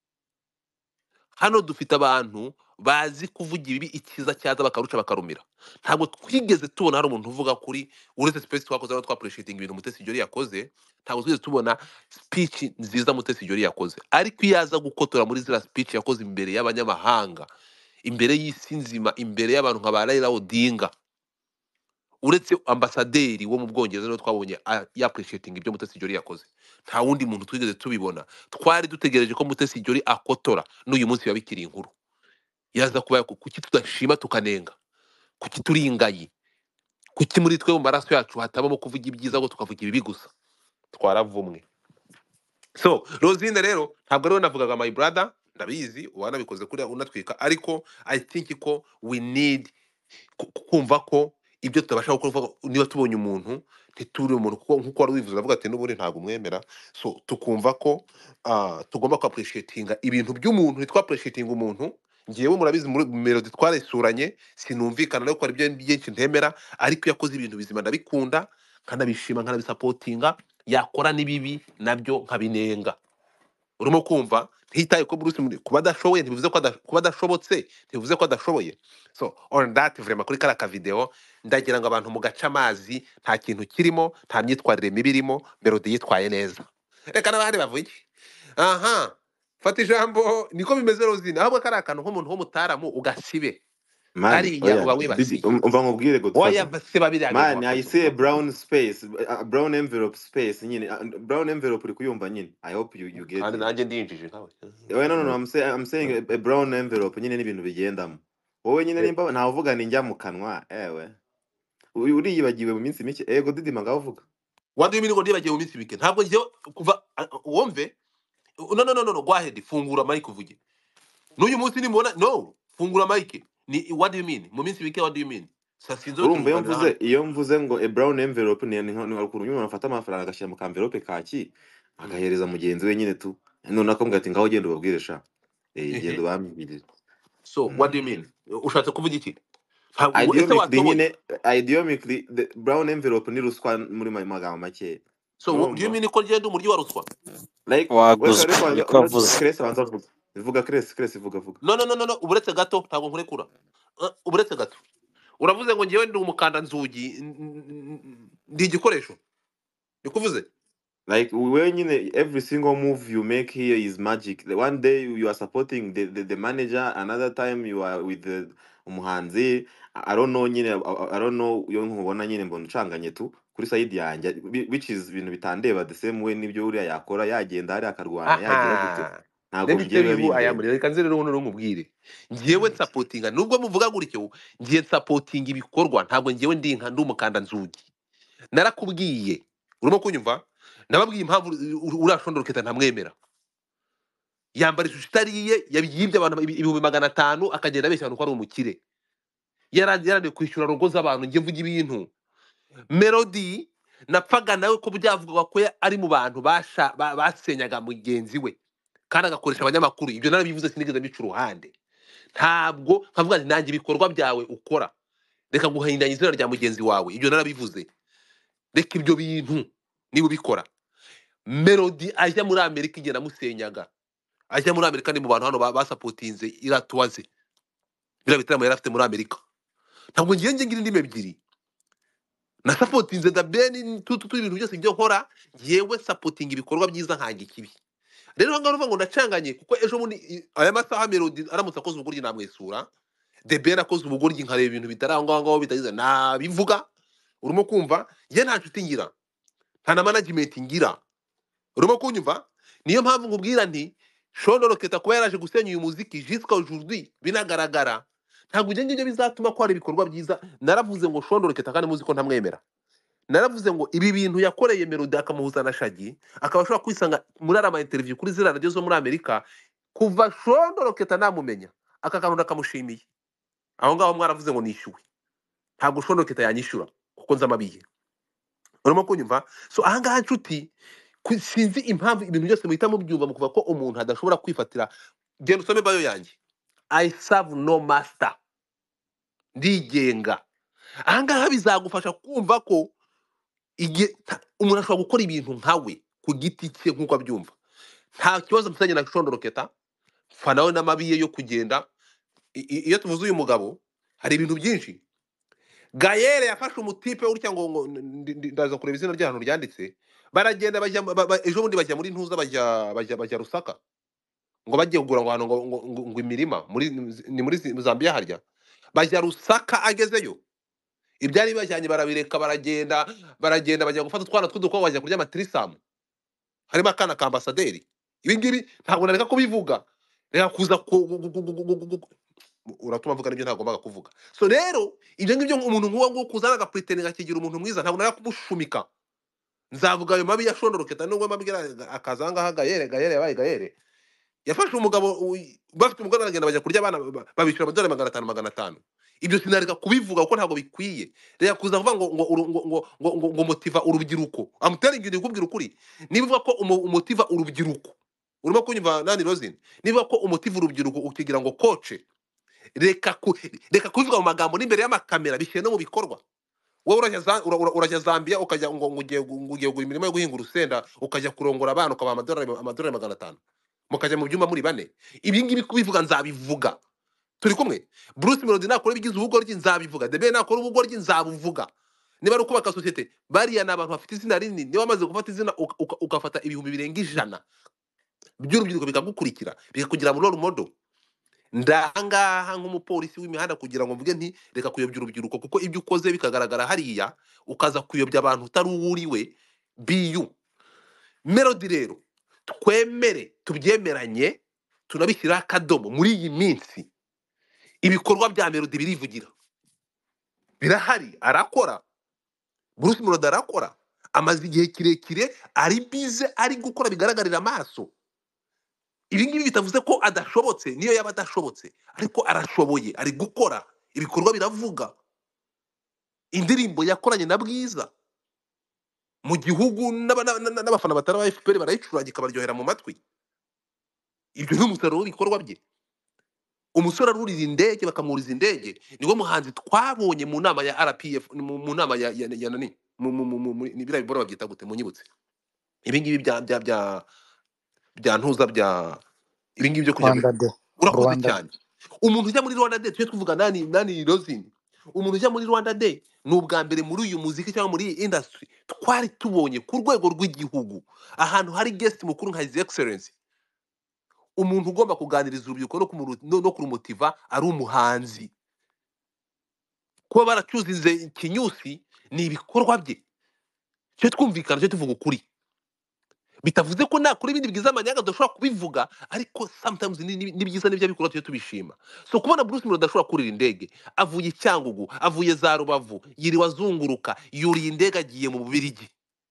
Hano dufite abantu bazi kuvuga ibibi ikiza cyaza bakaruca bakarumira. Ntabwo twigeze tubona hari umuntu uvuga kuri, uretse space twakoze no twa appreciating ibintu Mutesi Jolly yakoze, ntabwo twigeze tubona speech nziza Mutesi Jolly yakoze. Ariko iyo aza gukotora muri zira speech yakoze imbere y'abanyamahanga, imbere y'isi nzima, imbere y'abantu nka ba Raila Odinga, uretse ambasaderi wo mu Bwongereza niwe twabonye a- ya appreciating ibyo Mutesi Jolly yakoze. Nta wundi muntu twigeze tubibona. Twari dutegereje ko Mutesi Jolly akotora, n'uyu munsi biba bikiri inkuru. Yaza kuba kuki tudashima tukanenga, kuki turi ingayi, kuki muri twe mu maraso yacu hatabamo kuvuga ibyiza ngo tukavuga ibibi gusa. Twaravumwe. So Rosine rero ntabwo ariwe navugaga my brother, ndabizi wanabikoze kuri unatwika, ariko I think ko we need ku- ku- kumva ko ibyo tutabasha gukora, uvuga ko niba tubonye umuntu ntituri umuntu, kuko nkuko wari wivuze avuga ati n'ubundi ntabwo umwemera. So tukumva ko ah, tugomba ku appreciatinga ibintu by'umuntu, ntitwa appreciatinga umuntu. Ngewe murabizi muri Melody twarasuranye, sinumvikana no gukora ibyo byinshi ntemera, ariko iyo yakoze ibintu bizima ndabikunda, nkanabishima nkanabisapotinga. Yakora n'ibibi nabyo nkabinenga. Urimo kumva? Ntitaye ko Bruce Melody kuba adashoboye ntibivuze ko ada- kuba adashobotse ntibivuze ko adashoboye. So on that vraiment kuri kara ka video ndagira ngo abantu mugaca amazi, nta kintu kirimo, nta myitwarire mibi irimo, Melody yitwaye neza. Reka n'abandi bavuge. Aha, fata ijambo, niko bimeze Rosine. Ahubwo kari akantu nk'umuntu w'umutaramu ugasibe. Man, hariya oya, uba Didi, wibasiye um- umva nkubwire oya Godfather. se babiriya bintu Man, I wakoze see a ukuntu brown space, a brown envelope space nyine. uh, Brown envelope uri kuyumva nyine. I hope you you get kandi it. nanjye ndinjije nkawe Eh, no, no, no, I'm saying I'm saying a, a brown envelope nyine n'ibintu bigendamo. Wowe nyine nimba ntawe uvuga ni njya mu kanwa, ewe. Uri- Uriyibagiwe mu minsi mike. Ego Didi manga uvuga. wandi y'imini ngo ndibagiye mu minsi mike ntabwo njyewe kuva ah, wumve no no no no no go ahead fungura mic uvuge n'uyu munsi nimubona no fungura mic ni what do you mean mu minsi mike what do you mean sa sinzo Urumva iyo tumuganira hano mvuze iyo mvuze ngo a brown envelope ni ni nka- ni ukuntu umuntu afata amafaranga agashyira mu kamvelope kaki Mm. agahereza mugenzi we nyine tu. None akamubwira ati ngaho genda ubabwire sha. Eh, genda Ehe. ubambwirire. So Mm. what do you mean ushatse kuvuga iki Ntabwo- ese Ideomically watoboye nyine ideomically the brown envelope ni ruswa muri ma- magambo make. so do you Urumva? mean ko ngenda umuryi wa ruswa Like waguzwe reka reka niko avuze Kresi banza vuga. Vuga Kresi Kresi vuga vuga. no no no no no uburetse gato ntabwo nkurekura Uh, uburetse gato uravuze ngo ngewe ndi umukanda nzugi n- n- n- ndi igikoresho nikuvuze Like wewe nyine every single move you make here is magic. The one day you are supporting the, the, the manager, another time you are with the umuhanzi. I I don't know nyine I I don't know yo nkubona nyine mbona ucanganye tu kuri side yanjye whi- which is ibintu bitandeba the same way nibyo uriya yakora yagenda hari akarwana yagira gute aha ntabwo let me bigiye tell biba you who I am bindeba. reka nze rero uno rumubwire ngewe Mm. nsapotinga nubwo muvuga gutyo ngiye nsapotinga ibikorwa ntabwo ngewe ndi nka ndi umukanda nzugi narakubwiye urimo kunyumva nababwiye impamvu u- uriya shondoroketa ntamwemera yambara ishusho itariye yibye abantu ibi- ibihumbi magana atanu akagenda abeshya abantu ko ari umukire Yara- yaraniwe kwishyura rogo z'abantu njye mvuga ibintu melody napfaga nawe ko byavugwa ko ya- ari mu bantu basha- ba- basenyaga mugenzi we kandi agakoresha abanyamakuru ibyo narabivuze sinigeze mbica uruhande ntabwo nkavuga nti nanjye ibikorwa byawe ukora reka guhindanya izina rya mugenzi wawe ibyo narabivuze reka ibyo bintu niba ubikora melody ajya muri amerika igenda amusenyaga ajya muri amerika ni mu bantu hano ba- basapotinze iratuwaze biriya bitaramo yari afite muri amerika ntabwo ngiye ngira indimi ebyiri na sapotinze da beni tutu tu ibintu byose byo nkora yewe sapotinga ibikorwa byiza nkanga ikibi rero ngaho uvuga ngo ndacanganye kuko ejo bundi i- aya masaha melody aramutse akoze ubugoryi namwesura the ben akoze ubugoryi nkareba ibintu bitari aho ngaho ngaho bitagize nabivuga urimo kumva ye nta nshuti ngira nta na management ngira urimo kunyumva niyo mpamvu nkubwira nti shondoro keta kuba yaraje gusenya uyu muziki jusqu'à aujourd'hui binagaragara ntabwo ibyo ngibyo bizatuma ko hari ibikorwa byiza naravuze ngo shondoro keta kandi muzi ko ntamwemera naravuze ngo ibi bintu yakoreye melody akamuhuza na shagi akaba ashobora kwisanga muri ara ma interview kuri ziriya radiyo zo muri amerika kuva shondoro keta namumenya aka kantu ndakamushimiye aho ngaho mwaravuze ngo nishyuwe ntabwo shondoro keta yanyishyura kuko nzi amabiye urimo kunyumva so ahangaha nshuti ku- sinzi impamvu ibintu byose muhita mubyumva mu kuva ko umuntu adashobora kwifatira genda usome bayo yanjye I serve no master ndigenga ahangaha bizagufasha kumva ko igihe ta- umuntu ashobora gukora ibintu nkawe ku giti cye nk'uko abyumva nta kibazo mfitanye na shondoroketa mfa nawe n'amabi ye yo kugenda I- i- iyo tuvuze uyu mugabo hari ibintu byinshi gayere yafashe umutipe utya ngo ngo ndi- ndi- ndaza kureba izina ry'ahantu ryanditse baragenda bajya ba- ba- ejo bundi bajya muri ntuza bajya bajya bajya rusaka ngo bajye kugura ngo ahantu ngo, ngo, ngo, ngo imirima muri ni muri Zi- Zambia harya bajya rusaka agezeyo ibyari bajyanye barabireka baragenda baragenda bajya gufata utwana tw'udukobwa bajya kurya amatirisamu harimo akana ka ambasaderi ibi ngibi ntabwo nareka kubivuga reka kuza ku- gu- gu- gu- gu- gu- gu- gu- uratuma mvuga n'ibyo ntagombaga kuvuga so rero ibyo ngibyo umuntu nk'uwo nguwo kuzana agapuriteni akigira umuntu mwiza ntabwo nareka kumushumika nzavuga ayo mabi ya shondoroketa nubwo mabwira akaza ahangaha gayere gayere yabaye gayere yafashe umugabo u- bafite umugore baragenda bajya kurya abana ba- babishyura amadolari magana atanu magana atanu ibyo sinareka kubivuga kuko ntabwo bikwiye reka kuza kuvuga ngo ngo uru- ngo ngo ngo ngo ngo motiva urubyiruko amutera ingiro kubwira ukuri niba uvuga ko umu- umutiva urubyiruko urimo kunyumva nani rozine niba ko umutiva urubyiruko ukigira ngo koce reka ku, reka kubivuga mu magambo n'imbere y'amakamera bishyire no mu bikorwa wowe urajya za- ura- ura- urajya Zambia ukajya ngo ngo ugiye gu- ngo ugiye kugura imirimo yo guhinga urusenda ukajya kurongora abana ukabaha amadolari amadolari magana atanu mukajya mu byumba muri bane ibi ngibi kubivuga nzabivuga turi kumwe Bruce Melody nakora ibigize ubugoryi nzabivuga The Ben nakora ubugoryi nzabuvuga niba ari ukubaka sosiyete bariya ni abantu bafite izina rinini niba wamaze gufata izina uka- uka- ugafata ibihumbi birenga ijana by'urubyiruko bikagukurikira bikakugira mu role model ndangaha nk'umupolisi w'imihanda kugira ngo mvuge nti reka kuyobya urubyiruko kuko ibyo ukoze bikagaragara hariya ukaza kuyobya abantu utari uwo uriwe biyu melody rero twemere tubyemeranye tunabishyiraho akadomo muri iyi minsi ibikorwa bya melody birivugira birahari arakora Bruce Melody arakora amaze igihe kirekire ari bize ari gukora bigaragarira amaso ibi ngibi bitavuze ko adashobotse niyo yaba adashobotse ariko arashoboye ari gukora ibikorwa biravuga indirimbo yakoranye na Bwiza mu gihugu n'aba- n'aba- n'aba- n'abafana batari aba F P R barayicuranga ikabaryohera mu matwi ibyo ni umusaruro w'ibikorwa bye umusore arurira indege bakamwuriza indege niwe muhanzi twabonye mu nama ya R P F mu mu nama ya ya, ya nani mu mu mu mu- muri- ni biriya biboro babyita gute munyibutse ibi ngibi bya bya bya bya ntuza bya ibi ngibi byo kujya Rwanda Day. urakoze Rwanda cyane umuntu ujya muri Rwanda Day tujye tuvuga nani nani Rosine umuntu ujya muri Rwanda Day ni ubwa mbere muri uyu muziki cyangwa muri iyi industry twari tubonye ku rwego rw'igihugu ahantu hari guest mukuru nka His Excellency umuntu ugomba kuganiriza urubyiruko no kumuru- no no kurumotiva ari umuhanzi kuba baracyuzize ikinyusi ni ibikorwa bye cyo twumvikana cyo tuvuga ukuri bitavuze ko nta kuri ibindi bwiza amanyanga tudashobora kubivuga ariko sometimes ni ni- ni byiza n'ibyo bikorwa tujye tubishima so kubona Bruce Melody adashobora kurira indege avuye i Cyangugu avuye za Rubavu yiriwe azunguruka yuriye indege agiye mu Bubiligi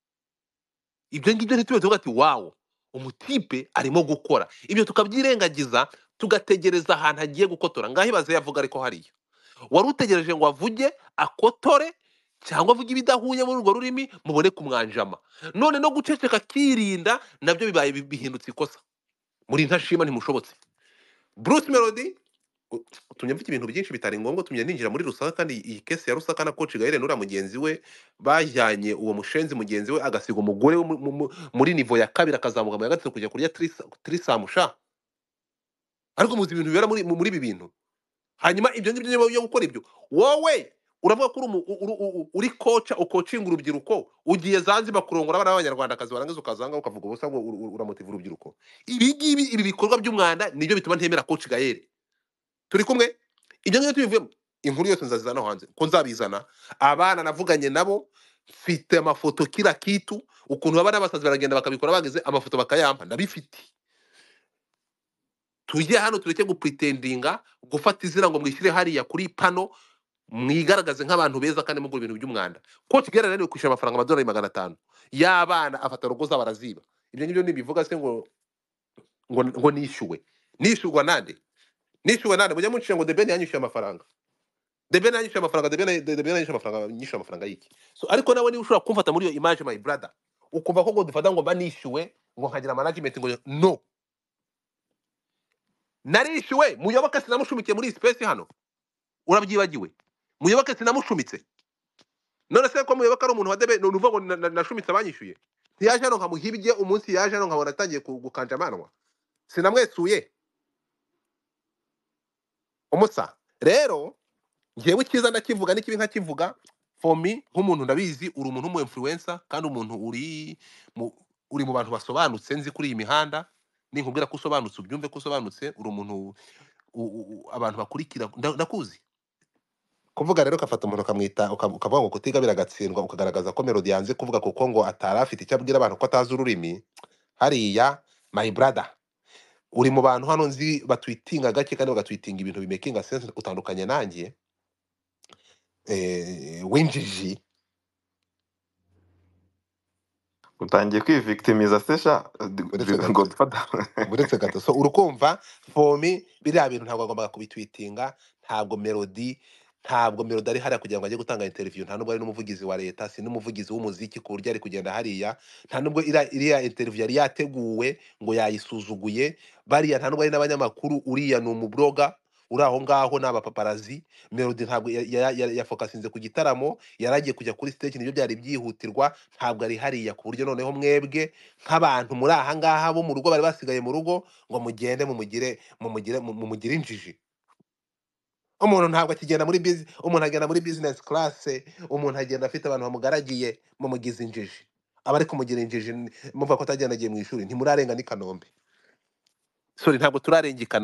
ibyo ngibyo ntitube tuvuga ati wawo umutipe arimo gukora ibyo tukabyirengagiza tugategereza ahantu agiye gukotora ngaho ibaze yavuga ariko hariya wari utegereje ngo avuge akotore cyangwa avuge ibidahuye muri urwo rurimi mubone kumwanjama none no guceceka akirinda nabyo bibaye bi- bihindutse ikosa muri ntashima ntimushobotse Bruce Melody u- utumye mvuga ibintu byinshi bitari ngombwa tumye ninjira muri Rusaka kandi iyi kesi ya Rusaka na Coach Gaël nura mugenzi we bajyanye uwo mushenzi mugenzi we agasiga umugore we mu- mu- mu- muri nivo ya kabiri akazamuka mu ya gatatu kujya kurya trisa- trisamusha ariko muzi ibintu bibera muri mu- muri ibi bintu hanyuma ibyo ngibyo niba yo gukora ibyo wowe uravuga ko uri umu- u- u- u- uri koca ukocinga urubyiruko ugiye Zanzibar kurongora abana b'abanyarwandakazi warangiza ukazanga ukavuga ubusa ngo ur- ur- uramotiva urubyiruko ibi ngibi ibi bikorwa by'umwanda nibyo bituma ntemera Coach Gaël turi kumwe ibyo ngibyo tubivuyemo inkuru yose nzazizana hanze ko nzabizana abana navuganye nabo mfite amafoto kila kitu ukuntu baba n'abasazi baragenda bakabikora bageze amafoto bakayampa ndabifite tujye hano tureke gupretendinga gufata izina ngo mwishyire hariya kuri pano mwigaragaze nk'abantu beza kandi mugura ibintu by'umwanda Coach Gaël rero kwishyura amafaranga amadolari magana atanu y'abana afata rogo zabo araziba ibyo ngibyo nibivuga se ngo ngo ngo nishyuwe nishyurwa nande nishyuwe nande mujya munshinga ngo The Ben yanyishyuye amafaranga The Ben yanyishyuye amafaranga The Ben The Ben yanyishyuye amafaranga yanyishyuye amafaranga y'iki so ariko nawe niba ushobora kumfata muri iyo image my brother ukumva ko ngo dufata ngo mba nishyuwe ngo nkagira management ngo no narishyuwe muyoboke sinamushumikiye muri iyi space hano urabyibagiwe muyoboke sinamushumitse none se ko muyoboke ari umuntu wa debe none uvuga ngo na- na- nashumitse abanyishyuye ntiyaje hano nkamuhibye umunsi yaje hano nkabona atangiye ku- gukanja amanwa sinamwesuye umusa rero ngewe icyiza ndakivuga n'ikibi nkakivuga for me nk'umuntu ndabizi uri umuntu w'umu influencer kandi umuntu uri mu uri mu bantu basobanutse nzi kuri iyi mihanda ninkubwira ko usobanutse ubyumve ko usobanutse uri umuntu u- u- u- abantu bakurikira nda- ndakuzi kuvuga rero ukafata umuntu ukamwita uka- ukavuga ngo kutiga biragatsindwa ukagaragaza ko Melody yanze kuvuga kuko ngo atari afite icyo abwira abantu ko atazi ururimi hariya my brother uri mu bantu hano nzi batwitinga gake kandi bagatwitinga ibintu bimakinga sense utandukanye nanjye eh, w'injiji utangiye kwivictimiza se sha uretse gato ngo dufata uretse gato so urukumva for me biriya bintu ntabwo agombaga kubitwitinga ntabwo Melody ntabwo Melody ari hariya kugira ngo ajye gutanga interview nta nubwo ari n'umuvugizi wa leta si n'umuvugizi w'umuziki ku buryo ari kugenda hariya nta nubwo iriya iriya interview yari yateguwe ngo yayisuzuguye bariya nta nubwo ari n'abanyamakuru uriya ni umubloga uri aho ngaho ni abapaparazi Melody ntabwo ya- ya- ya- yafokasinze ku gitaramo yari agiye kujya kuri stage nibyo byari byihutirwa ntabwo ari hariya ku buryo noneho mwebwe nk'abantu muri aha ngaha bo mu rugo bari basigaye mu rugo ngo mugende mumugire mumugire mumugire injiji umuntu ntabwo akigenda muri bizi umuntu agenda muri business class umuntu agenda afite abantu bamugaragiye mumugize injiji aba ari kumugira injiji muvuga ko atagenda agiye mu ishuri ntimurarenga n'i Kanombe sorry ntabwo turarenga i Kanombe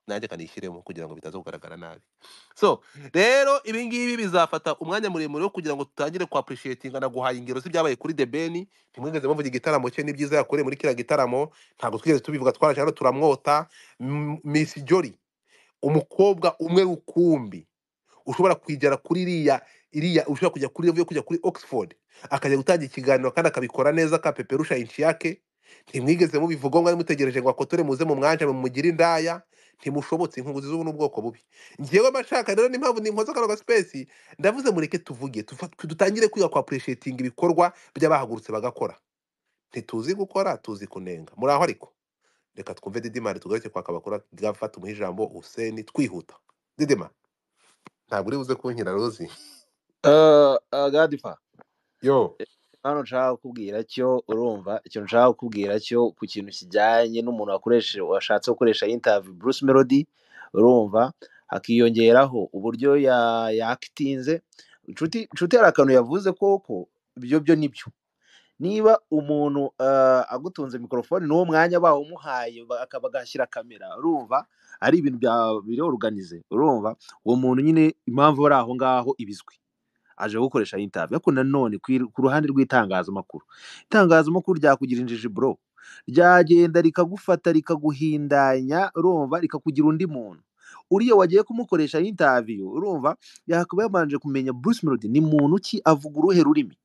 nanjye kanishyiremo kugira ngo bitaza kugaragara nabi. So rero ibi ngibi bizafata umwanya muremure wo kugira ngo tutangire ku appreciatinga na guhaye ingero z'ibyabaye kuri The Ben. Ntimwigeze muvuga igitaramo cye n'ibyiza yakoreye muri kiriya gitaramo, ntabwo twigeze tubivuga, twaraje hano turamwota. M- Miss Jolly, umukobwa umwe rukumbi ushobora kwijyana kuri iriya iriya ushobora kujya kuri level yo kujya kuri Oxford akajya gutanga ikiganiro kandi akabikora neza akapeperusha inchi yake. Ntimwigeze mubivuga ngo ari mutegereje ngo akotore muze mu mwanja mumugire indaya. Ntimushobotse, inkunguzi z'ubu n'ubwoko bubi. Njyewe mashaka rero n'impamvu ninkoza kano ga space, ndavuze mureke tuvuge tufa- dutangire kwiga ku appreciating ibikorwa by'abahagurutse bagakora. Ntituzi gukora, tuzi kunenga. Muri aho ariko reka twumve Didimari tugaruke kwa Kabakora gafata umuha ijambo Hussein twihuta. Didima, ntabwo uri buze kunkira Rozi. Uh, uh, Gadifa, Yo, hano nshaka kukubwira cyo urumva ikintu nshaka kukubwira cyo ku kintu kijyanye n'umuntu wakoresheje washatse gukoresha interview Bruce Melody, urumva hakiyongeraho uburyo ya yakitinze. Inshuti inshuti hari akantu yavuze koko byo byo nibyo. Niba umuntu uh, agutunze mikrofone n'uwo mwanya bawumuhaye ba- akaba agashyira kamera, urumva ari ibintu bya biri organize, urumva uwo muntu nyine impamvu bari aho ngaho ibizwi aje gukoresha interview. Ariko nanone kwir- ku ruhande rw'itangazamakuru, itangazamakuru ryakugira injiji bro, ryagenda rikagufata rikaguhindanya, urumva rikakugira undi muntu. Uriya wagiye kumukoresha interview, urumva yakabaye yabanje kumenya Bruce Melody ni muntu ki, avuga uruhe rurimi,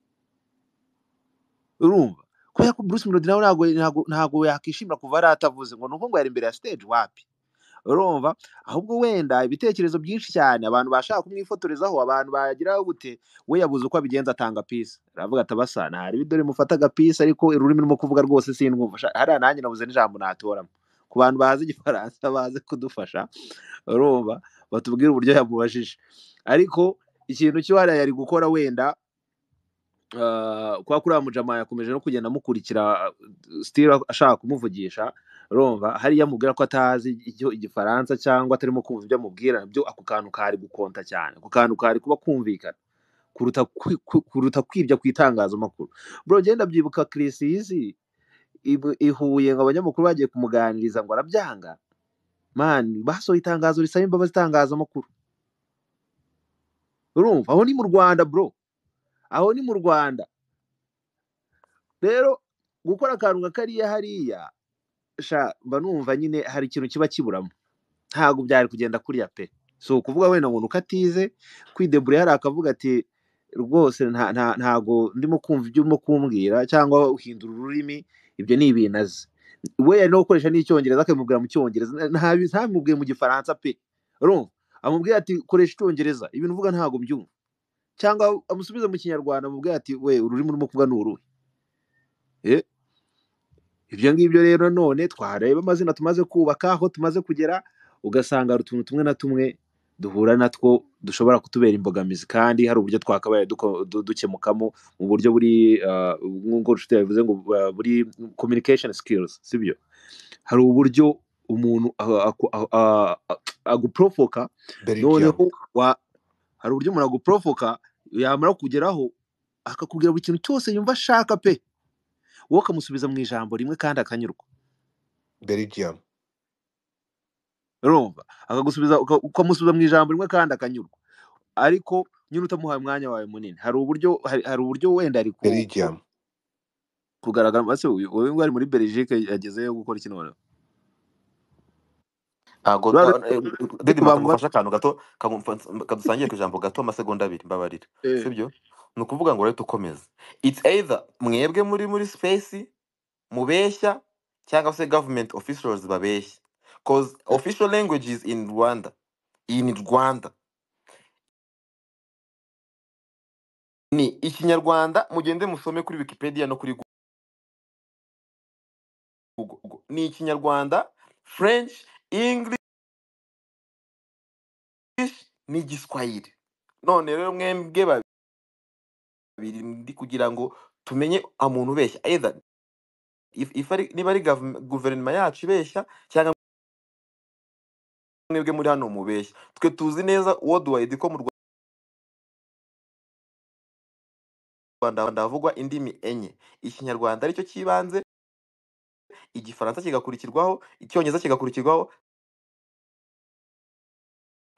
urumva kubera ko Bruce Melody nawe ntago ntago ntago yakishimira kuva ari atavuze ngo nuko ngo yari imbere ya stage wapi, urumva ahubwo wenda ibitekerezo byinshi cyane abantu bashaka kumwifotorezaho, abantu bagiraho gute, we yabuze uko abigenza atanga peace. Aravuga ati abasa ntari bidore mufataga peace ariko ururimi rurimo kuvuga rwose sindwumva. Sha- hariya nanjye nabuze n'ijambo natoramo. Ku bantu bazi igifaransa baze kudufasha, urumva batubwire uburyo yamubajije. Ariko ikintu cyo hariya yari gukora wenda uh, kwa kuri mujama yakomeje no kugenda amukurikira uh, still ashaka kumuvugisha, urumva hariya amubwira ko atazi icyo igifaransa cyangwa atarimo kumva ibyo amubwira, byo ako kantu kari gukonta cyane, ako kantu kari kuba kumvikana kuruta kwi- ku- kuruta kwibya ku itangazamakuru. Bro genda byibuka Chris Easy ibu- ihuye ngo abanyamakuru bagiye kumuganiriza ngo arabyanga, man basohoye itangazo risaba imbabazi itangazamakuru, urumva aho ni mu Rwanda bro, aho ni mu Rwanda. Rero gukora akantu nka kariya hariya, sha mba numva nyine hari ikintu kiba kiburamo, ntabwo byari kugenda kuriya pe. So ukuvuga wenda ngo nuko atize kwidebure hari akavuga ati rwose nta nta ntago ndimo kumva ibyo urimo kumbwira cyangwa uhindura ururimi, ibyo ni ibintu azi. We yari no gukoresha n'icyongereza akamubwira mu cyongereza, nta ntamubwiye mu gifaransa pe, urumva amubwira ati koresha icyongereza, ibintu uvuga ntago mbyumva, cyangwa amusubize mu kinyarwanda amubwira ati we ururimi urimo kuvuga ni uruhe. Eh, ibyo ngibyo rero none twareba amazina tumaze kubaka aho tumaze kugera, ugasanga hari utuntu tumwe na tumwe duhura natwo dushobora kutubera imbogamizi, kandi hari uburyo twakabaye duko- du- dukemukamo mu buryo buri uh, nk'uko nshuti yabivuze ngo uh, buri communication skills, sibyo? Hari uburyo umuntu uh, aku- uh, uh, aguprovoka, Belgium. noneho wa hari uburyo umuntu aguprovoka yamara kugeraho akakubwira buri kintu cyose yumva ashaka pe, wowe ukamusubiza mu ijambo rimwe kandi akanyurwa, Belgium. urumva akagusubiza uka- ukamusubiza mu ijambo rimwe kandi akanyurwa, ariko nyine utamuhaye umwanya wawe munini. Hari uburyo hari, hari uburyo wenda ari ku- ku- Belgium. kugaragara ese uyu- wowe ngo ari muri Belgique yagezeyo gukora iki noneho? ntabwo Rero eh, eh, Didima bamuba kamufasha akantu gato kamumfa- kadusangiye ku ijambo gato amasegonda abiri mbabarira, eh, sibyo? Ni ukuvuga ngo rero dukomeze, it's either mwebwe muri muri space mubeshya cyangwa se government officials babeshya, cause official languages in Rwanda in Rwanda ni ikinyarwanda. Mugende musome kuri Wikipedia no kuri Google, ni ikinyarwanda, French, English n'igiswahili. None rero mwembwe babiri ndi kugira ngo tumenye umuntu ubeshya, either if, if ari, niba ari gov- guverinoma yacu ibeshya cyangwa mwebwe muri hano mubeshya. Twe tuzi neza worldwide ko mu Rwanda havugwa indimi enye, ikinyarwanda aricyo kibanze, igifaransa kigakurikirwaho, icyongereza kigakurikirwaho,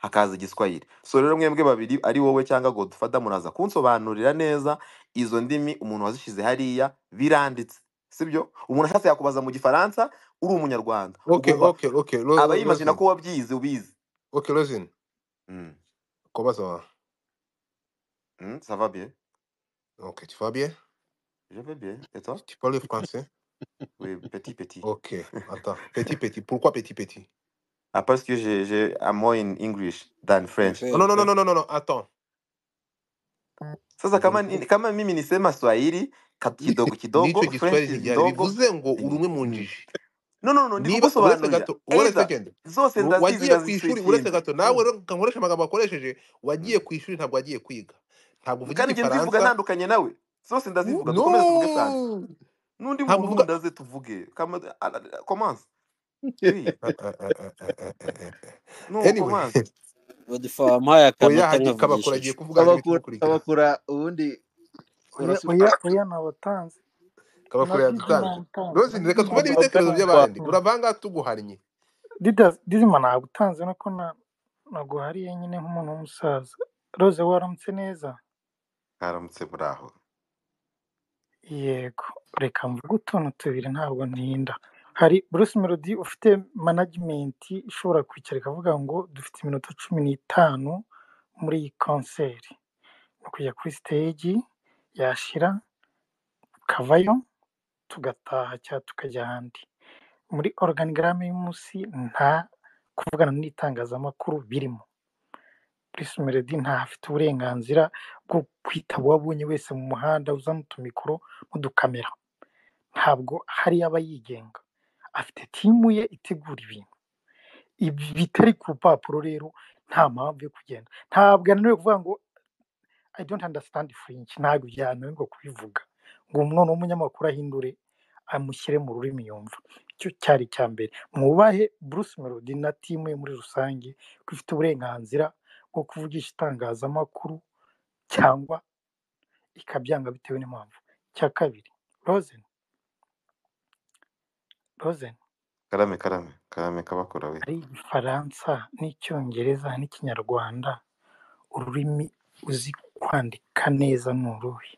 hakaza igiswahili. So rero mwebwe babiri ari wowe cyangwa Godfather muraza kunsobanurira neza izo ndimi umuntu wazishize hariya biranditse, sibyo? Umuntu ashatse yakubaza mu gifaransa uri umunyarwanda Okay, ugomba okay, okay. Lo- aba lo- yimagina Listen. ko wabyize ubizi. Okay, listen. Mm. Comment ça va? Mm, ça va bien. Ok, tu vas bien? Je vais bien. Et toi? Tu parles le français? Oui, petit petit. Ok, attends. Petit, petit. Pourquoi petit, petit? Ah, parce que j'ai j'ai I'm more in English than French. Oh, non, non, non, non, non, non, non, attends. Sasa Je kama ne ni- kama mimi nisema Swahili ka- kidogo kidogo, n'icyo French giswahili ntigihari kidogo. bivuze ngo uri umwe mu Mm. njiji. No no no, ndi Niba uretse kugusobanurira. gato uretse Either second zose ru- ndazizi wagiye ku ishuri uretse ndaziswitchinga. gato nawe Mm. rero nkoresha amagambo wakoresheje wagiye Mm. ku ishuri ntabwo wagiye kwiga ntabwo uvuga Kandi njye nzivuga igifaransa ntandukanye nawe. Zose U- ndazivuga, dukomeze tuvuge France. no N'undi ntabwo muntu uvuga ndaze tuvuge. Kama ala- ala- commence. Oui. Ah, ah, ah, ah, ah, ah, ah, ah. No, anyway commence. Godfather wampaye oya akanota hagiye kabakora agiye nkavugishije. kuvuga ibiti kabakura mukurikira kabakura ubundi oya urasubiza oya oya nabatanze kabakora na dizima yadutanze namutanze rose na reka dizima twumve Papa n'ibitekerezo namutanze by'abandi Papa uravanga tuguhannye Dida- dizima nagutanze nuko na naguhariye nyine nk'umuntu w'umusaza. Rose waramutse neza? Haramutse muraho. Yego, reka mvuge utuntu tubiri ntabwo ntinda. Hari Bruce Melody ufite management ishobora kwicara ikavuga ngo dufite iminota cumi n'itanu muri iyi konseri, ni ukujya kuri stage yashira kavayo tugataha cyangwa tukajya ahandi. Muri organigramme y'umunsi nta kuvugana n'itangazamakuru birimo. Bruce Melody ntafite uburenganzira bwo kwitaba uwo abonye wese mu muhanda uzana utumikoro n'udukamera. Ntabwo hari aba yigenga. Afite timu ye itegura ibintu. Ibi bitari ku rupapuro rero nta mpamvu yo kugenda. Ntabwo ananiwe kuvuga ngo I don't understand French. Ntabwo byananiwe ngo kubivuga. Ngo umuntu w'umunyamakuru ahindure amushyire mu rurimi yumva. Icyo cyari icya mbere. Mwubahe Bruce Melody na timu ye muri rusange ko ifite uburenganzira bwo kuvugisha itangazamakuru cyangwa ikabyanga bitewe n'impamvu. Icya kabiri, Rosen, Rosen, Karame karame karame kabakora we. hari igifaransa n'icyongereza n'ikinyarwanda, ururimi uzi kwandika neza ni uruhe?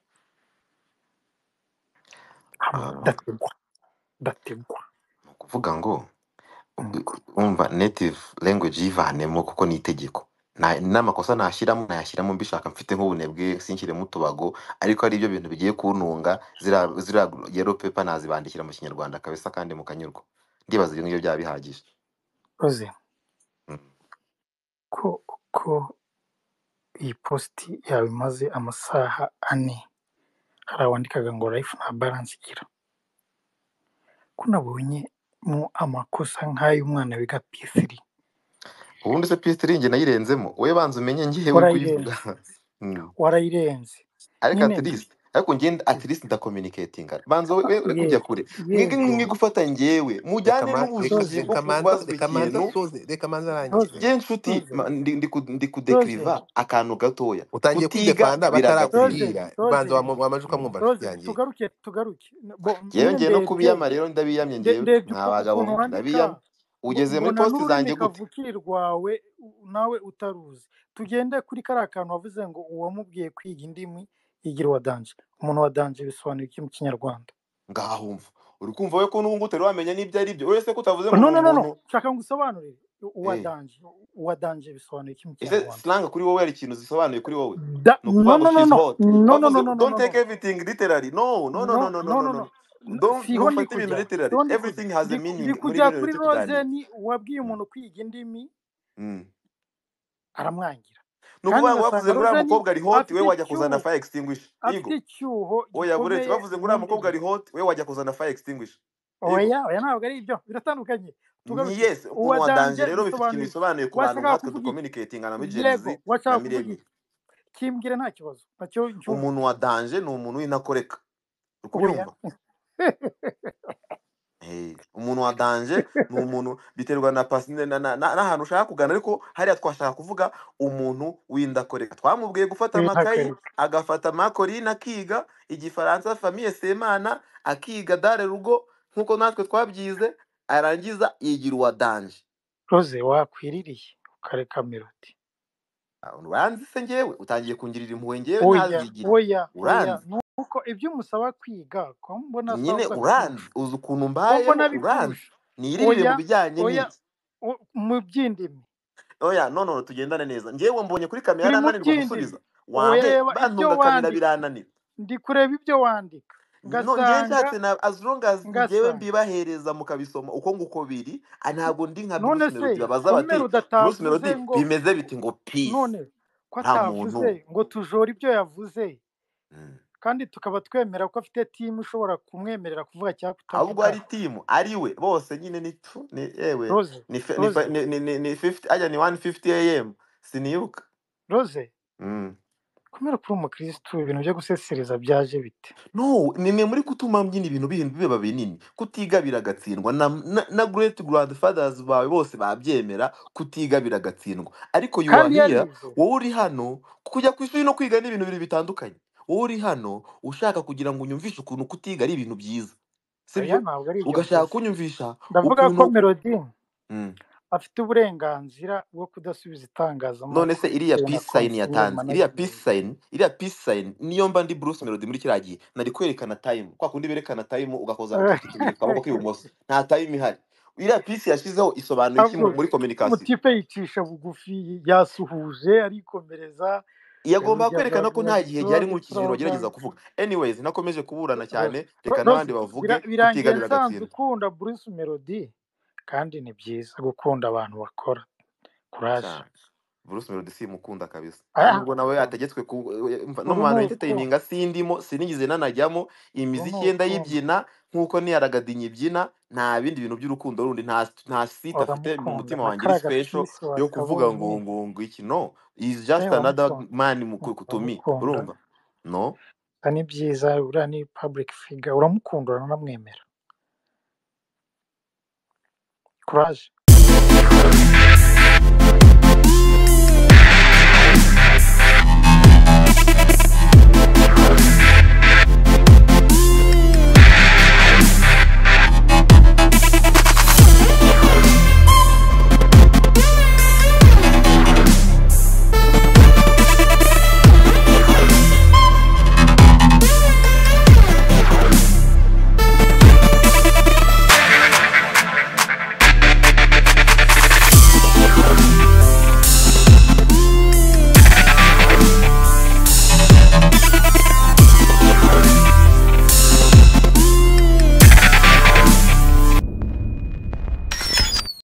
Hamwe Ah, dategwa, dategwa. ni ukuvuga ngo Mm. umva native language yivanemo kuko ni itegeko. Na- n'amakosa nashyiramo nayashyiramo mbishaka mfite nk'ubunebwe sinshyiremo utubago, ariko ari ibyo bintu bigiye kuntunga zira zira yellow paper nazibandikira mu kinyarwanda kabisa kandi mukanyurwa. Ndibaza ibyo ngibyo byaba bihagije. Rosen, Mm. ko ko iyi posti yawe imaze amasaha ane, hari awandikaga ngo life nta balance igira. Ko nabonye mu amakosa nk'ay'umwana wiga P three. Ubundi se P S three njye nayirenzemo. Wowe banza umenye ngiye uri kuyivuga. Warayirenze, Mm. warayirenze. Ariko Nyine at least ariko njye at least ndacommunicatinga. Banza we we uri kujya yego, kure. Mwige yego. mwe gufata njyewe. reka Mujyane ma- reka n'ubujiji Rosen, bwo reka manza kubazwa reka manza ikintu. soze reka manza arangize Rosen, Njye nshuti Rosen, ma- ndi ndi ku- ndi Rosen, kudekiriva akantu gatoya. utangiye Kutiga kwidefanda Rosen, biragatsindwa. batarakubwira banza Rosen. wamu- wamaze ukamwumva Rosen, nshuti yanjye tugaruke tugaruke. Bo Yewe nyine ngiye no ndebye kubiyama rero ndabiyamye nde- njyewe ndebye mwa uko- bagabo ukuntu mwe wandika, ndabiyamye. mbo- Ugeze muri mbona post n'ururimi zanjye gute? kavukire rwawe u- nawe utaruzi. Tugende kuri kariya kantu wavuze ngo uwamubwiye kwiga indimi yigira uwa danje. Umuntu wa danje bisobanuye iki mu kinyarwanda? Ngaho umva. Uri kumva we ko n'ubu ngubu utari wamenya n'ibyo ari byo. Uretse ko utavuze ngo No ni no no no, umuntu. shaka ngusobanurire. Uwa Eh. danje, uwa danje bisobanuye iki mu Ese kinyarwanda? slang kuri wowe hari ikintu zisobanuye kuri wowe? Da, Ni no ukuvuga ngo no no she's no hot. no no no Bavuze no no don't no take no everything literally. No no no no no no no no no no no. no. Don't Siho ndi ntufate ibintu kujya, literally. siho ndi kujya. Everything has a Ndi meaning ndi muri kujya bino kuri bintu tuganira. Rosen wabwiye Mm. umuntu kwiga indimi Mm. aramwangira. Ni Kandi ukuvuga ngo bavuze ugasanga ngo uriya Rosen mukobwa ari hot we afite wajya kuzana icyuho, fire extinguisher. afite Yego. icyuho Oya buretse gikomeye bavuze ngo uriya mu mukobwa ari ndimi. hot we wajya kuzana fire extinguisher. Yego. Oya oya ntabwo ari ibyo, biratandukanye. Ni Tugaruke. yes ukuntu Uwa wadanje danje rero bifite ikintu bisobanuye iki? bisobanuye ku bantu Washaka nkatwe kuvuga iki? ducommunicating na muri Gen Yego, Z na washaka kuvuga millennial. iki? Kimbwire nta kibazo. Nacyo ncyumva. Umuntu wadanje ni umuntu w'intakoreka. Uri Oya. kubyumva? Hey, umuntu wa danje ni umuntu biterwa na pasi na- na- na- n'ahantu ushaka kugana, ariko hariya twashaka kuvuga umuntu w'indakoreka. Twamubwiye gufata amakayi W'intakoreka. agafata makorine akiga igifaransa famiye semana akiga dare rugo nk'uko natwe twabyize, arangiza yigira uwa danje. Rose wakwiririye ukareka Melody. Ah, uranzi se njyewe utangiye kungirira impuhwe njyewe Oya ntazigire oya oya uranzi nuko ibyo umusaba kwiga ko mbona nyine sasa uranzi bikurusha uzi ukuntu ko mbayeho mbona uranzi bikurusha niririre mu oya bijyanye oya n'iki o- mu by'indimi oya no no tugendane neza njyewe mbonye kuri kamera turi mu nananirwa gusubiza by'indimi oya wampe reba ibyo bantunga kamera wandika birananira ndi kureba ibyo wandika no njyewe ngasanga nshatse na as long as njyewe ngasanga mbibahereza mukabisoma uko nguko biri ah, ntabwo ndi nka none Bruce Melody se babaza komera bati Bruce udatavuze Melody ngo bimeze biti ngo peace none ko nta muntu atavuze ngo tujore ibyo yavuze Mm. kandi tukaba twemera ko afite timu ishobora kumwemerera kuvuga cyangwa ahubwo kutavuga ari timu ari we bose nyine ni tu ni ewe Rose ni fe- ni fe- Rose ni ni ni ni fifty ajya ni one fifty am sinibuka Rose mm. komera kuri umukirisitu ibintu byo gusesereza byaje bite no ni mwe muri gutuma nyine ibintu bihinda biba binini kutiga biragatsindwa na, na, na great grandfathers bawe bose babyemera kutiga biragatsindwa ariko you are kandi here yarize wowe uri hano kujya ku ishuri no kwiga ni ibintu bibiri bitandukanye wowe uri hano ushaka kugira ngo unyumvishe ukuntu kutiga ari ibintu byiza aya sibyo ntabwo ari ibyo ugashaka mvuze kunyumvisha ndavuga ko ukuntu Melody mm. afite uburenganzira bwo kudasubiza none se itangazamakuru iriya bitewe na peace sign konseye yatanze iriya peace management sign iriya peace sign niyo mba ndi Bruce Melody muri kiriya gihe nari kwerekana time kwa kundi berekana time ugakoza utuki tubiri ku kaboko k'ibumoso nta time ihari iriya peace yashizeho isobanuye iki mu- ahubwo muri communication umutipe yicisha bugufi yasuhuje arikomereza yagomba yavugaga kwerekana ko nta gihe gihari sorry nkurikije ibintu wagerageza throwback kuvuga anyways nakomeje kuburana cyane Rose reka Rose n'abandi bira- bavuge kutiga birangiye nsanze biragatsindwa ukunda Bruce Melody kandi ni byiza gukunda abantu bakora courage cyane Bruce Melody simukunda kabisa aya nta nubwo nawe ukunda yategetswe ku umva, no uru mu bantu ni entertaininga urukundo sindimo sinigeze nanajyamo uru ni imiziki ye urukundo ndayibyina nk'uko niyaragadinye ibyina nta bindi bintu by'urukundo rundi nta nta site afite mu uramukunda mutima na wanjye iri kariya special gapisi yo kuvuga ngo wakabonye ngo ngo iki no is just eh another uramukunda man mu ku- to me uramukunda urumva no gusa ni byiza uriya ni public figure uramukunda uranamwemera courage